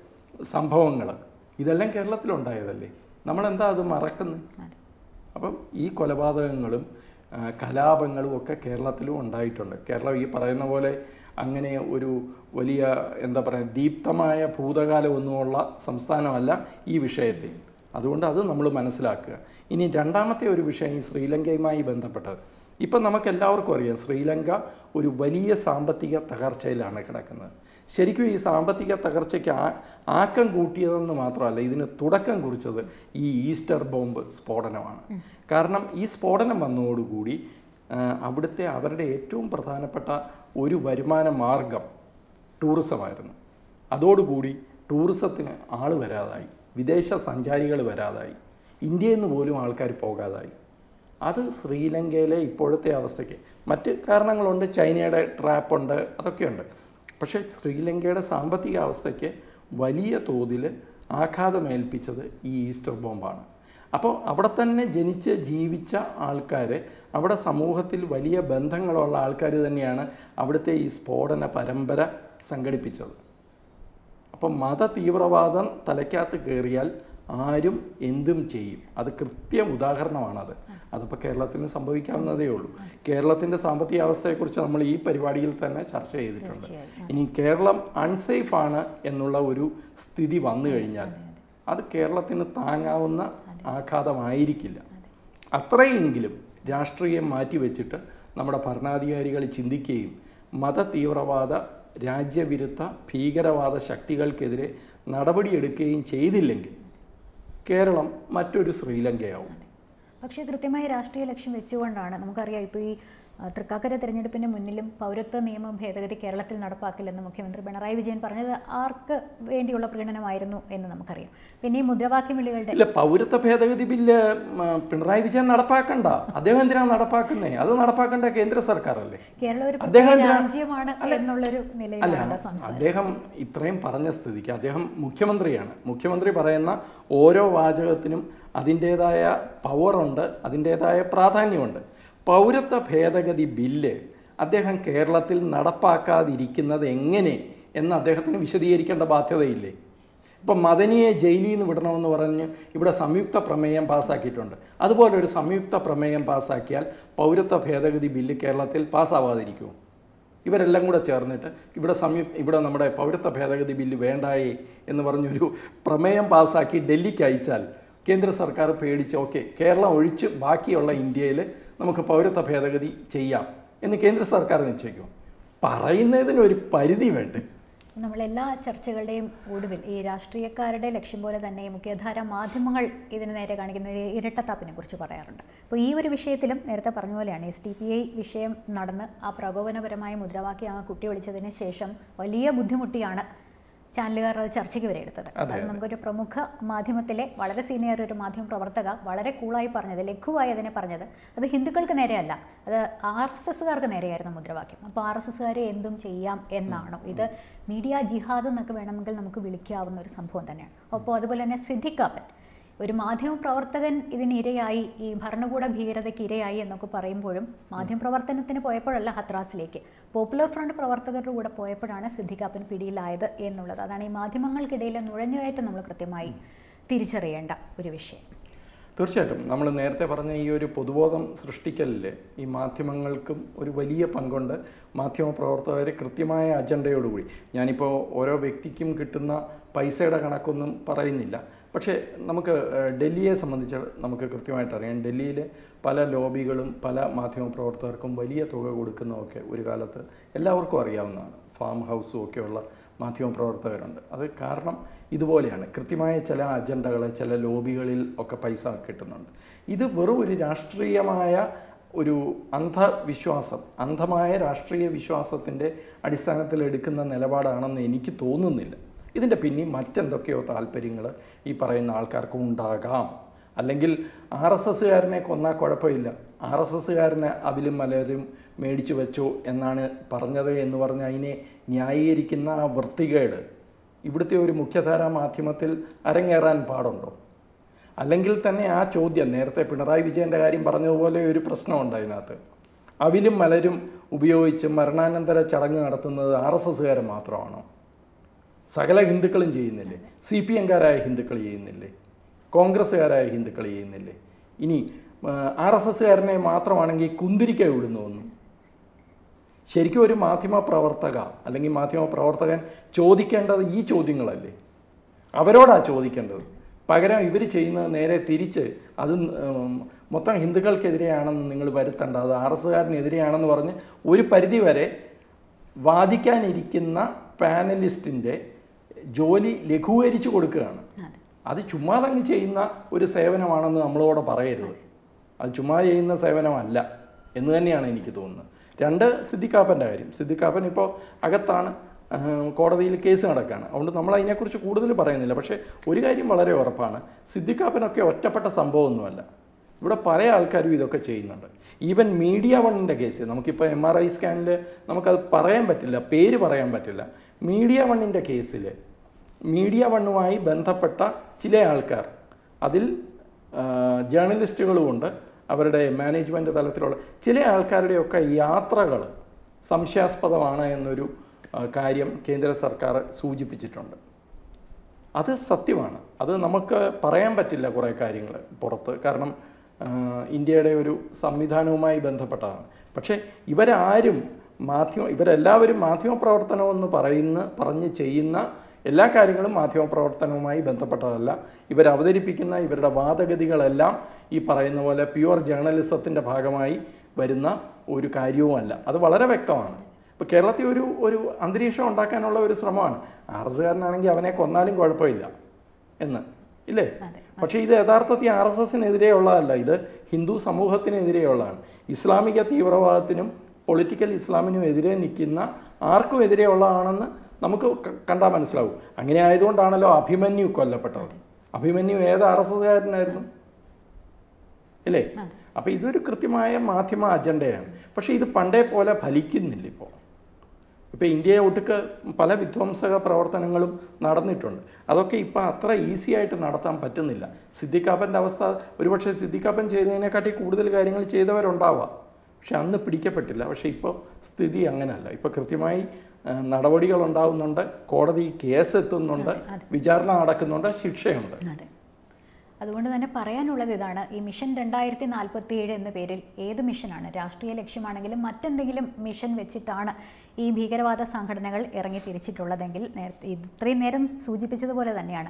സംഭവങ്ങൾ ഇതെല്ലാം കേരളത്തിലുണ്ടായതല്ലേ, നമ്മളെന്താ അത് മറക്കുന്നത്? അപ്പം ഈ കൊലപാതകങ്ങളും കലാപങ്ങളും ഒക്കെ കേരളത്തിലും ഉണ്ടായിട്ടുണ്ട്. കേരളം ഈ പറയുന്ന പോലെ അങ്ങനെ ഒരു വലിയ എന്താ പറയുക ദീപ്തമായ ഭൂതകാലമൊന്നുമുള്ള സംസ്ഥാനമല്ല ഈ വിഷയത്തിൽ. അതുകൊണ്ട് അത് നമ്മൾ മനസ്സിലാക്കുക. ഇനി രണ്ടാമത്തെ ഒരു വിഷയം ഈ ശ്രീലങ്കയുമായി ബന്ധപ്പെട്ടത്. ഇപ്പം നമുക്കെല്ലാവർക്കും അറിയാം ശ്രീലങ്ക ഒരു വലിയ സാമ്പത്തിക തകർച്ചയിലാണ് കിടക്കുന്നത്. ശരിക്കും ഈ സാമ്പത്തിക തകർച്ചയ്ക്ക് ആക്കം കൂട്ടിയതെന്ന് മാത്രമല്ല, ഇതിന് തുടക്കം കുറിച്ചത് ഈ ഈസ്റ്റർ ബോംബ് സ്ഫോടനമാണ്. കാരണം ഈ സ്ഫോടനം വന്നതോടുകൂടി അവിടുത്തെ അവരുടെ ഏറ്റവും പ്രധാനപ്പെട്ട ഒരു വരുമാന മാർഗം ടൂറിസമായിരുന്നു. അതോടുകൂടി ടൂറിസത്തിന് ആൾ വരാതായി, വിദേശ സഞ്ചാരികൾ വരാതായി, ഇന്ത്യയിൽ നിന്ന് പോലും ആൾക്കാർ പോകാതായി. അത് ശ്രീലങ്കയിലെ ഇപ്പോഴത്തെ അവസ്ഥയ്ക്ക് മറ്റ് കാരണങ്ങളുണ്ട്, ചൈനയുടെ ട്രാപ്പുണ്ട്, അതൊക്കെയുണ്ട്. പക്ഷേ ശ്രീലങ്കയുടെ സാമ്പത്തിക അവസ്ഥയ്ക്ക് വലിയ തോതിൽ ആഘാതമേൽപ്പിച്ചത് ഈ ഈസ്റ്റർ ബോംബാണ്. അപ്പോൾ അവിടെ തന്നെ ജനിച്ച് ജീവിച്ച ആൾക്കാർ, അവിടെ സമൂഹത്തിൽ വലിയ ബന്ധങ്ങളുള്ള ആൾക്കാർ തന്നെയാണ് അവിടുത്തെ ഈ സ്ഫോടന പരമ്പര സംഘടിപ്പിച്ചത്. അപ്പം മത തീവ്രവാദം തലയ്ക്കകത്ത് കയറിയാൽ ആരും എന്തും ചെയ്യും. അത് കൃത്യം ഉദാഹരണമാണത്. അതിപ്പോൾ കേരളത്തിന് സംഭവിക്കാവുന്നതേ ഉള്ളൂ. കേരളത്തിൻ്റെ സാമ്പത്തിക അവസ്ഥയെക്കുറിച്ച് നമ്മൾ ഈ പരിപാടിയിൽ തന്നെ ചർച്ച ചെയ്തിട്ടുണ്ട്. ഇനി കേരളം അൺസേഫ് ആണ് എന്നുള്ള ഒരു സ്ഥിതി വന്നു കഴിഞ്ഞാൽ അത് കേരളത്തിന് താങ്ങാവുന്ന ആഘാതമായിരിക്കില്ല. അത്രയെങ്കിലും രാഷ്ട്രീയം മാറ്റിവെച്ചിട്ട് നമ്മുടെ ഭരണാധികാരികൾ ചിന്തിക്കുകയും മത തീവ്രവാദ, രാജ്യവിരുദ്ധ, ഭീകരവാദ ശക്തികൾക്കെതിരെ നടപടിയെടുക്കുകയും ചെയ്തില്ലെങ്കിൽ കേരളം മറ്റൊരു ശ്രീലങ്കയാവും. പക്ഷേ കൃത്യമായ രാഷ്ട്രീയ ലക്ഷ്യം വെച്ചുകൊണ്ടാണ് നമുക്കറിയാം ഇപ്പോൾ ഈ തൃക്കാക്കര തെരഞ്ഞെടുപ്പിന് മുന്നിലും പൗരത്വ നിയമ ഭേദഗതി കേരളത്തിൽ നടപ്പാക്കില്ലെന്ന് മുഖ്യമന്ത്രി പിണറായി വിജയൻ പറഞ്ഞത് ആർക്ക് വേണ്ടിയുള്ള പ്രീണനമായിരുന്നു എന്ന് നമുക്കറിയാം. പിന്നെ ഈ മുദ്രാവാക്യം വിളികളുടെ ഇല്ല, പൗരത്വ ഭേദഗതി ബില്ല് പിണറായി വിജയൻ നടപ്പാക്കണ്ട. അദ്ദേഹം എന്തിനാണ് നടപ്പാക്കുന്നേ? അത് നടപ്പാക്കേണ്ട കേന്ദ്ര സർക്കാരല്ലേ. കേരളം ഒരു രാജ്യമാണ് എന്നുള്ളൊരു നിലയിലാണ് സംസാരം. അദ്ദേഹം ഇത്രയും പറഞ്ഞ സ്ഥിതിക്ക് അദ്ദേഹം മുഖ്യമന്ത്രിയാണ്. മുഖ്യമന്ത്രി പറയുന്ന ഓരോ വാചകത്തിനും അതിൻ്റേതായ പവറുണ്ട്, അതിൻ്റേതായ പ്രാധാന്യമുണ്ട്. പൗരത്വ ഭേദഗതി ബില്ല് അദ്ദേഹം കേരളത്തിൽ നടപ്പാക്കാതിരിക്കുന്നത് എങ്ങനെ എന്ന് അദ്ദേഹത്തിന് വിശദീകരിക്കേണ്ട ബാധ്യതയില്ലേ? ഇപ്പം മദനിയെ ജയിലിൽ നിന്ന് വിടണമെന്ന് പറഞ്ഞ് ഇവിടെ സംയുക്ത പ്രമേയം പാസ്സാക്കിയിട്ടുണ്ട്. അതുപോലെ ഒരു സംയുക്ത പ്രമേയം പാസ്സാക്കിയാൽ പൗരത്വ ഭേദഗതി ബില്ല് കേരളത്തിൽ പാസ്സാവാതിരിക്കുമോ? ഇവരെല്ലാം കൂടെ ചേർന്നിട്ട് ഇവിടെ നമ്മുടെ പൗരത്വ ഭേദഗതി ബില്ല് വേണ്ടായേ എന്ന് പറഞ്ഞൊരു പ്രമേയം പാസ്സാക്കി ഡൽഹിക്ക് അയച്ചാൽ കേന്ദ്ര സർക്കാർ പേടിച്ച് ഓക്കെ കേരളം ഒഴിച്ച് ബാക്കിയുള്ള ഇന്ത്യയിൽ നമുക്ക് പൗരത്വ ഭേദഗതി ചെയ്യാം എന്ന് കേന്ദ്ര സർക്കാർ നിശ്ചയിക്കും. പറയുന്നതിനൊരു പരിധി വേണ്ടേ? നമ്മളെല്ലാ ചർച്ചകളുടെയും ഒടുവിൽ ഈ രാഷ്ട്രീയക്കാരുടെ ലക്ഷ്യം പോലെ തന്നെ മുഖ്യധാര മാധ്യമങ്ങൾ ഇതിന് നേരെ കാണിക്കുന്ന ഒരു ഇരട്ടത്താപ്പിനെ കുറിച്ച് പറയാറുണ്ട്. അപ്പോൾ ഈ ഒരു വിഷയത്തിലും നേരത്തെ പറഞ്ഞ പോലെയാണ് STPI വിഷയം നടന്ന് ആ പ്രകോപനപരമായ മുദ്രാവാക്യം ആ കുട്ടി വിളിച്ചതിന് ശേഷം വലിയ ബുദ്ധിമുട്ടിയാണ് ചാനലുകാർ അത് ചർച്ചയ്ക്ക് വരെ എടുത്തത്. അത് നമുക്കൊരു പ്രമുഖ മാധ്യമത്തിലെ വളരെ സീനിയർ ഒരു മാധ്യമ പ്രവർത്തക വളരെ കൂളായി പറഞ്ഞത്, ലഘുവായി അതിനെ പറഞ്ഞത്, അത് ഹിന്ദുക്കൾക്ക് നേരെയല്ല, അത് RSSകാർക്ക് നേരെയായിരുന്നു മുദ്രാവാക്യം. അപ്പോൾ RSSകാരെ എന്തും ചെയ്യാം എന്നാണോ? ഇത് മീഡിയ ജിഹാദ് എന്നൊക്കെ വേണമെങ്കിൽ നമുക്ക് വിളിക്കാവുന്ന ഒരു സംഭവം തന്നെയാണ്. അപ്പോൾ അതുപോലെ തന്നെ സിദ്ദിഖാപ്പൻ ഒരു മാധ്യമപ്രവർത്തകൻ ഇതിനിരയായി, ഈ ഭരണകൂട ഭീകരതയ്ക്ക് ഇരയായി എന്നൊക്കെ പറയുമ്പോഴും മാധ്യമപ്രവർത്തനത്തിന് പോയപ്പോഴല്ല ഹത്രാസിലേക്ക് പോപ്പുലർ ഫ്രണ്ട് പ്രവർത്തകരുടെ കൂടെ പോയപ്പോഴാണ് സിദ്ദിഖാപ്പൻ പിടിയിലായത് എന്നുള്ളത്. അതാണ് ഈ മാധ്യമങ്ങൾക്കിടയിൽ നുഴഞ്ഞുകയറ്റം നമ്മൾ കൃത്യമായി തിരിച്ചറിയേണ്ട ഒരു വിഷയം. തീർച്ചയായിട്ടും നമ്മൾ നേരത്തെ പറഞ്ഞ ഈ ഒരു പൊതുബോധം സൃഷ്ടിക്കലിൽ ഈ മാധ്യമങ്ങൾക്കും ഒരു വലിയ പങ്കുണ്ട്. മാധ്യമപ്രവർത്തകർ കൃത്യമായ അജണ്ടയോടുകൂടി, ഞാനിപ്പോൾ ഓരോ വ്യക്തിക്കും കിട്ടുന്ന പൈസയുടെ കണക്കൊന്നും പറയുന്നില്ല, പക്ഷേ നമുക്ക് ഡൽഹിയെ സംബന്ധിച്ച് നമുക്ക് കൃത്യമായിട്ട് അറിയാം. ഡൽഹിയിൽ പല ലോബികളും പല മാധ്യമപ്രവർത്തകർക്കും വലിയ തുക കൊടുക്കുന്നതൊക്കെ ഒരു കാലത്ത് എല്ലാവർക്കും അറിയാവുന്നതാണ്. ഫാം ഹൗസും ഒക്കെയുള്ള മാധ്യമപ്രവർത്തകരുണ്ട്. അത് കാരണം ഇതുപോലെയാണ്, കൃത്യമായ ചില അജണ്ടകൾ ചില ലോബികളിൽ ഒക്കെ പൈസ കിട്ടുന്നുണ്ട്. ഇത് വെറും ഒരു രാഷ്ട്രീയമായ ഒരു അന്ധമായ രാഷ്ട്രീയ വിശ്വാസത്തിൻ്റെ അടിസ്ഥാനത്തിൽ എടുക്കുന്ന നിലപാടാണെന്ന് എനിക്ക് തോന്നുന്നില്ല. ഇതിൻ്റെ പിന്നിൽ മറ്റെന്തൊക്കെയോ താല്പര്യങ്ങൾ ഈ പറയുന്ന ആൾക്കാർക്കും ഉണ്ടാകാം. അല്ലെങ്കിൽ RSSകാരനെ കൊന്നാൽ കുഴപ്പമില്ല, RSSകാരനെ അവിലും മലരും മേടിച്ചു വെച്ചോ എന്നാണ് പറഞ്ഞത് എന്ന് പറഞ്ഞ് അതിനെ ന്യായീകരിക്കുന്ന ആ വൃത്തികേട് ഇവിടുത്തെ ഒരു മുഖ്യധാരാ മാധ്യമത്തിൽ അരങ്ങേറാൻ പാടുണ്ടോ? അല്ലെങ്കിൽ തന്നെ ആ ചോദ്യം, നേരത്തെ പിണറായി വിജയൻ്റെ കാര്യം പറഞ്ഞതുപോലെ ഒരു പ്രശ്നമുണ്ട് അതിനകത്ത്. അവിലും മലരും ഉപയോഗിച്ച് മരണാനന്തര ചടങ്ങ് നടത്തുന്നത് RSSകാരൻ മാത്രമാണോ? സകല ഹിന്ദുക്കളും ചെയ്യുന്നില്ലേ? CPMകാരായ ഹിന്ദുക്കൾ ചെയ്യുന്നില്ലേ? കോൺഗ്രസ്സുകാരായ ഹിന്ദുക്കൾ ചെയ്യുന്നില്ലേ? ഇനി RSSകാരനെ മാത്രമാണെങ്കിൽ കുന്തിരിക്ക വിടുന്നു ഒന്നും. ശരിക്കും ഒരു മാധ്യമപ്രവർത്തക അല്ലെങ്കിൽ മാധ്യമപ്രവർത്തകൻ ചോദിക്കേണ്ടത് ഈ ചോദ്യങ്ങളല്ലേ? അവരോടാണ് ചോദിക്കേണ്ടത്. പകരം ഇവർ ചെയ്യുന്നത് നേരെ തിരിച്ച് അത് മൊത്തം ഹിന്ദുക്കൾക്കെതിരെയാണെന്ന് നിങ്ങൾ വരുത്തേണ്ട, അത് RSSകാരനെതിരെയാണെന്ന് പറഞ്ഞ് ഒരു പരിധി വരെ വാദിക്കാനിരിക്കുന്ന പാനലിസ്റ്റിൻ്റെ ജോലി ലഘൂകരിച്ച് കൊടുക്കുകയാണ്. അത് ചുമ്മാതങ്ങ് ചെയ്യുന്ന ഒരു സേവനമാണെന്ന് നമ്മളോട് പറയരുത്. അത് ചുമ്മാ ചെയ്യുന്ന സേവനമല്ല എന്ന് തന്നെയാണ് എനിക്ക് തോന്നുന്നത്. രണ്ട്, സിദ്ദിഖാപ്പൻ്റെ കാര്യം. സിദ്ദിഖാപ്പൻ ഇപ്പോൾ അകത്താണ്, കോടതിയിൽ കേസ് നടക്കുകയാണ്. അതുകൊണ്ട് നമ്മൾ അതിനെക്കുറിച്ച് കൂടുതൽ പറയുന്നില്ല. പക്ഷേ ഒരു കാര്യം വളരെ ഉറപ്പാണ്, സിദ്ദിഖാപ്പനൊക്കെ ഒറ്റപ്പെട്ട സംഭവമൊന്നുമല്ല. ഇവിടെ പല ആൾക്കാരും ഇതൊക്കെ ചെയ്യുന്നുണ്ട്. ഈവൻ മീഡിയ വണ്ണിൻ്റെ കേസ്, നമുക്കിപ്പോൾ MRI സ്കാനിൽ നമുക്കത് പറയാൻ പറ്റില്ല, പേര് പറയാൻ പറ്റില്ല. മീഡിയ വണ്ണിൻ്റെ കേസിൽ മീഡിയ വണ്ണുമായി ബന്ധപ്പെട്ട ചില ആൾക്കാർ, അതിൽ ജേർണലിസ്റ്റുകളുമുണ്ട്, അവരുടെ മാനേജ്മെൻറ്റ് തലത്തിലുള്ള ചില ആൾക്കാരുടെയൊക്കെ യാത്രകൾ സംശയാസ്പദമാണ് എന്നൊരു കാര്യം കേന്ദ്ര സർക്കാർ സൂചിപ്പിച്ചിട്ടുണ്ട്. അത് സത്യമാണ്. അത് നമുക്ക് പറയാൻ പറ്റില്ല കുറേ കാര്യങ്ങൾ പുറത്ത്, കാരണം ഇന്ത്യയുടെ ഒരു സംവിധാനവുമായി ബന്ധപ്പെട്ടതാണ്. പക്ഷേ ഇവരെല്ലാവരും മാധ്യമപ്രവർത്തനമെന്ന് പറഞ്ഞ് ചെയ്യുന്ന എല്ലാ കാര്യങ്ങളും മാധ്യമപ്രവർത്തനവുമായി ബന്ധപ്പെട്ടതല്ല. ഇവരവതരിപ്പിക്കുന്ന ഇവരുടെ വാദഗതികളെല്ലാം ഈ പറയുന്ന പോലെ പ്യുവർ ജേർണലിസത്തിൻ്റെ ഭാഗമായി വരുന്ന ഒരു കാര്യവുമല്ല. അത് വളരെ വ്യക്തമാണ്. ഇപ്പോൾ കേരളത്തിൽ ഒരു അന്തരീക്ഷം ഉണ്ടാക്കാനുള്ള ഒരു ശ്രമമാണ്. RSSകാരനാണെങ്കിൽ അവനെ കൊന്നാലും കുഴപ്പമില്ല എന്ന് ഇല്ലേ? പക്ഷേ ഇത് യഥാർത്ഥത്തിൽ RSSനെതിരെയുള്ളതല്ല, ഇത് ഹിന്ദു സമൂഹത്തിനെതിരെയുള്ളതാണ്. ഇസ്ലാമിക തീവ്രവാദത്തിനും പൊളിറ്റിക്കൽ ഇസ്ലാമിനും എതിരെ നിൽക്കുന്ന ആർക്കും എതിരെയുള്ളതാണെന്ന് നമുക്ക് കണ്ടാൽ മനസ്സിലാവും. അങ്ങനെ ആയതുകൊണ്ടാണല്ലോ അഭിമന്യു കൊല്ലപ്പെട്ടത്. അഭിമന്യു ഏത് RSSകാരനായിരുന്നു ഇല്ലേ? അപ്പോൾ ഇതൊരു കൃത്യമായ മാധ്യമ അജണ്ടയാണ്. പക്ഷേ ഇത് പണ്ടേ പോലെ ഫലിക്കുന്നില്ല. ഇപ്പോൾ ഇന്ത്യയെ ഒട്ടുക്ക് പല വിധ്വംസക പ്രവർത്തനങ്ങളും നടന്നിട്ടുണ്ട്. അതൊക്കെ ഇപ്പോൾ അത്ര ഈസി ആയിട്ട് നടത്താൻ പറ്റുന്നില്ല. സിദ്ദിഖാപ്പൻ്റെ അവസ്ഥ, ഒരുപക്ഷെ സിദ്ദിഖാപ്പൻ ചെയ്തതിനെക്കാട്ടി കൂടുതൽ കാര്യങ്ങൾ ചെയ്തവരുണ്ടാവാം. പക്ഷെ അന്ന് പിടിക്കപ്പെട്ടില്ല. പക്ഷേ ഇപ്പോൾ സ്ഥിതി അങ്ങനെയല്ല. ഇപ്പോൾ കൃത്യമായി നടപടികളുണ്ടാകുന്നുണ്ട്, കോടതി കേസ് എത്തുന്നുണ്ട്, വിചാരണ നടക്കുന്നുണ്ട്, ശിക്ഷയുണ്ട്. അതുകൊണ്ട് തന്നെ പറയാനുള്ളത് ഇതാണ്, ഈ മിഷൻ 2047 എന്ന പേരിൽ ഏത് മിഷനാണ്, രാഷ്ട്രീയ ലക്ഷ്യമാണെങ്കിലും മറ്റെന്തെങ്കിലും മിഷൻ വെച്ചിട്ടാണ് ഈ ഭീകരവാദ സംഘടനകൾ ഇറങ്ങി തിരിച്ചിട്ടുള്ളതെങ്കിൽ ഇത്രയും നേരം സൂചിപ്പിച്ചതുപോലെ തന്നെയാണ്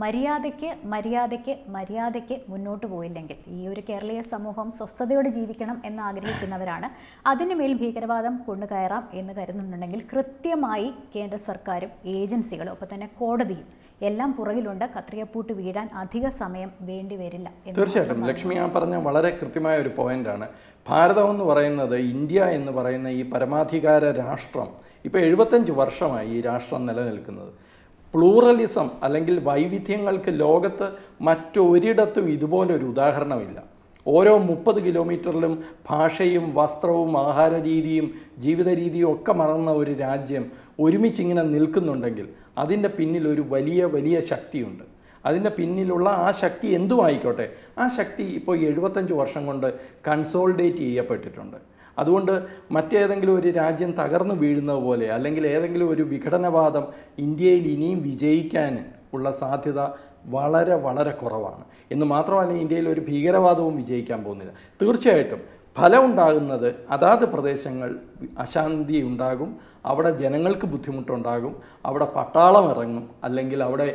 മര്യാദയ്ക്ക് മുന്നോട്ട് പോയില്ലെങ്കിൽ ഈ ഒരു കേരളീയ സമൂഹം സ്വസ്ഥതയോടെ ജീവിക്കണം എന്ന് ആഗ്രഹിക്കുന്നവരാണ്. അതിനുമേൽ ഭീകരവാദം കൊണ്ടുകയറാം എന്ന് കരുതുന്നുണ്ടെങ്കിൽ കൃത്യമായി കേന്ദ്ര സർക്കാരും ഏജൻസികളും ഒപ്പം തന്നെ കോടതിയും എല്ലാം പുറകിലുണ്ട്. കത്രിയപ്പൂട്ട് വീഴാൻ അധിക സമയം വേണ്ടി വരില്ല. തീർച്ചയായിട്ടും ലക്ഷ്മി ആ പറഞ്ഞ വളരെ കൃത്യമായ ഒരു പോയിന്റാണ്. ഭാരതം എന്ന് പറയുന്നത്, ഇന്ത്യ എന്ന് പറയുന്ന ഈ പരമാധികാര രാഷ്ട്രം ഇപ്പോൾ 75 വർഷമായി ഈ രാഷ്ട്രം നിലനിൽക്കുന്നത്. പ്ലൂറലിസം അല്ലെങ്കിൽ വൈവിധ്യങ്ങൾക്ക് ലോകത്ത് മറ്റൊരിടത്തും ഇതുപോലൊരു ഉദാഹരണമില്ല. ഓരോ 30 കിലോമീറ്ററിലും ഭാഷയും വസ്ത്രവും ആഹാര രീതിയും ജീവിത രീതിയും ഒക്കെ മറന്ന ഒരു രാജ്യം ഒരുമിച്ചിങ്ങനെ നിൽക്കുന്നുണ്ടെങ്കിൽ അതിൻ്റെ പിന്നിൽ ഒരു വലിയ ശക്തിയുണ്ട്. അതിൻ്റെ പിന്നിലുള്ള ആ ശക്തി എന്തുമായിക്കോട്ടെ, ആ ശക്തി ഇപ്പോൾ 75 വർഷം കൊണ്ട് കൺസോളിഡേറ്റ് ചെയ്യപ്പെട്ടിട്ടുണ്ട്. അതുകൊണ്ട് മറ്റേതെങ്കിലും ഒരു രാജ്യം തകർന്നു വീഴുന്നത് പോലെ അല്ലെങ്കിൽ ഏതെങ്കിലും ഒരു വിഘടനവാദം ഇന്ത്യയിൽ ഇനിയും വിജയിക്കാൻ ഉള്ള സാധ്യത വളരെ കുറവാണ്. എന്ന് മാത്രമല്ല, ഇന്ത്യയിൽ ഒരു ഭീകരവാദവും വിജയിക്കാൻ പോകുന്നില്ല. തീർച്ചയായിട്ടും ഫലം ഉണ്ടാകുന്നത് അതാത് പ്രദേശങ്ങൾ അശാന്തി ഉണ്ടാകും, അവിടെ ജനങ്ങൾക്ക് ബുദ്ധിമുട്ടുണ്ടാകും, അവിടെ പട്ടാളം ഇറങ്ങും, അല്ലെങ്കിൽ അവിടെ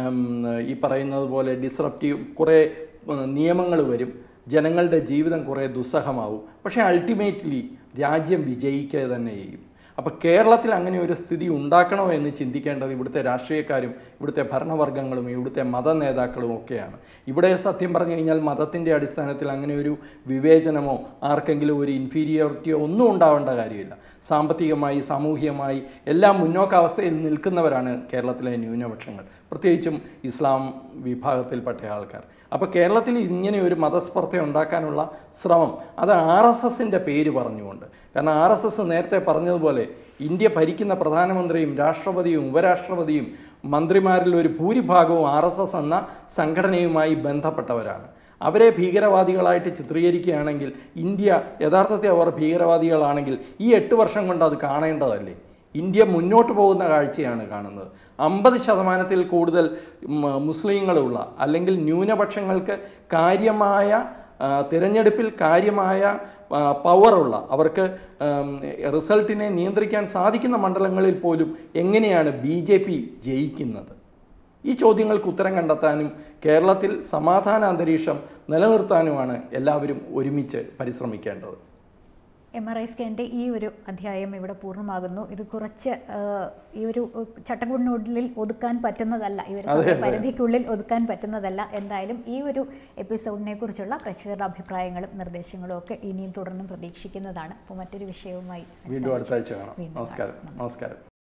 ഈ പറയുന്നത് പോലെ ഡിസ്റപ്റ്റീവ് കുറേ നിയമങ്ങൾ വരും, ജനങ്ങളുടെ ജീവിതം കുറേ ദുസ്സഹമാവും. പക്ഷേ അൾട്ടിമേറ്റ്ലി രാജ്യം വിജയിക്കുക തന്നെ ചെയ്യും. അപ്പോൾ കേരളത്തിൽ അങ്ങനെ ഒരു സ്ഥിതി ഉണ്ടാക്കണോ എന്ന് ചിന്തിക്കേണ്ടത് ഇവിടുത്തെ രാഷ്ട്രീയക്കാരും ഇവിടുത്തെ ഭരണവർഗ്ഗങ്ങളും ഇവിടുത്തെ മത നേതാക്കളും ഒക്കെയാണ്. ഇവിടെ സത്യം പറഞ്ഞു കഴിഞ്ഞാൽ മതത്തിൻ്റെ അടിസ്ഥാനത്തിൽ അങ്ങനെ ഒരു വിവേചനമോ ആർക്കെങ്കിലും ഒരു ഇൻഫീരിയോറിറ്റിയോ ഒന്നും ഉണ്ടാവേണ്ട കാര്യമില്ല. സാമ്പത്തികമായി സാമൂഹികമായി എല്ലാം മുന്നോക്കാവസ്ഥയിൽ നിൽക്കുന്നവരാണ് കേരളത്തിലെ ന്യൂനപക്ഷങ്ങൾ, പ്രത്യേകിച്ചും ഇസ്ലാം വിഭാഗത്തിൽപ്പെട്ട ആൾക്കാർ. അപ്പോൾ കേരളത്തിൽ ഇങ്ങനെ ഒരു മതസ്പർദ്ധ ഉണ്ടാക്കാനുള്ള ശ്രമം അത് RSSൻ്റെ പേര് പറഞ്ഞുകൊണ്ട്, കാരണം RSS നേരത്തെ പറഞ്ഞതുപോലെ ഇന്ത്യ ഭരിക്കുന്ന പ്രധാനമന്ത്രിയും രാഷ്ട്രപതിയും ഉപരാഷ്ട്രപതിയും മന്ത്രിമാരിൽ ഒരു ഭൂരിഭാഗവും RSS എന്ന സംഘടനയുമായി ബന്ധപ്പെട്ടവരാണ്. അവരെ ഭീകരവാദികളായിട്ട് ചിത്രീകരിക്കുകയാണെങ്കിൽ ഇന്ത്യ യഥാർത്ഥത്തിൽ അവർ ഭീകരവാദികളാണെങ്കിൽ ഈ 8 വർഷം കൊണ്ട് അത് കാണേണ്ടതല്ലേ? ഇന്ത്യ മുന്നോട്ട് പോകുന്ന കാഴ്ചയാണ് കാണുന്നത്. 50% കൂടുതൽ മുസ്ലിങ്ങളുള്ള അല്ലെങ്കിൽ ന്യൂനപക്ഷങ്ങൾക്ക് കാര്യമായ തിരഞ്ഞെടുപ്പിൽ കാര്യമായ പവറുള്ള, അവർക്ക് റിസൾട്ടിനെ നിയന്ത്രിക്കാൻ സാധിക്കുന്ന മണ്ഡലങ്ങളിൽ പോലും എങ്ങനെയാണ് BJP ജയിക്കുന്നത്? ഈ ചോദ്യങ്ങൾക്ക് ഉത്തരം കണ്ടെത്താനും കേരളത്തിൽ സമാധാന അന്തരീക്ഷം നിലനിർത്താനുമാണ് എല്ലാവരും ഒരുമിച്ച് പരിശ്രമിക്കേണ്ടത്. MRI സ്കാൻ്റെ ഈ ഒരു അധ്യായം ഇവിടെ പൂർണ്ണമാകുന്നു. ഇത് കുറച്ച് ഈ ഒരു ചട്ടക്കൂടിനുള്ളിൽ ഒതുക്കാൻ പറ്റുന്നതല്ല, ഈ ഒരു പരിധിക്കുള്ളിൽ ഒതുക്കാൻ പറ്റുന്നതല്ല. എന്തായാലും ഈ ഒരു എപ്പിസോഡിനെ കുറിച്ചുള്ള പ്രേക്ഷകരുടെ അഭിപ്രായങ്ങളും നിർദ്ദേശങ്ങളും ഒക്കെ ഇനിയും തുടർന്നും പ്രതീക്ഷിക്കുന്നതാണ്. അപ്പോൾ മറ്റൊരു വിഷയവുമായി വീണ്ടും അടുത്ത ആഴ്ച കാണാം. നമസ്കാരം.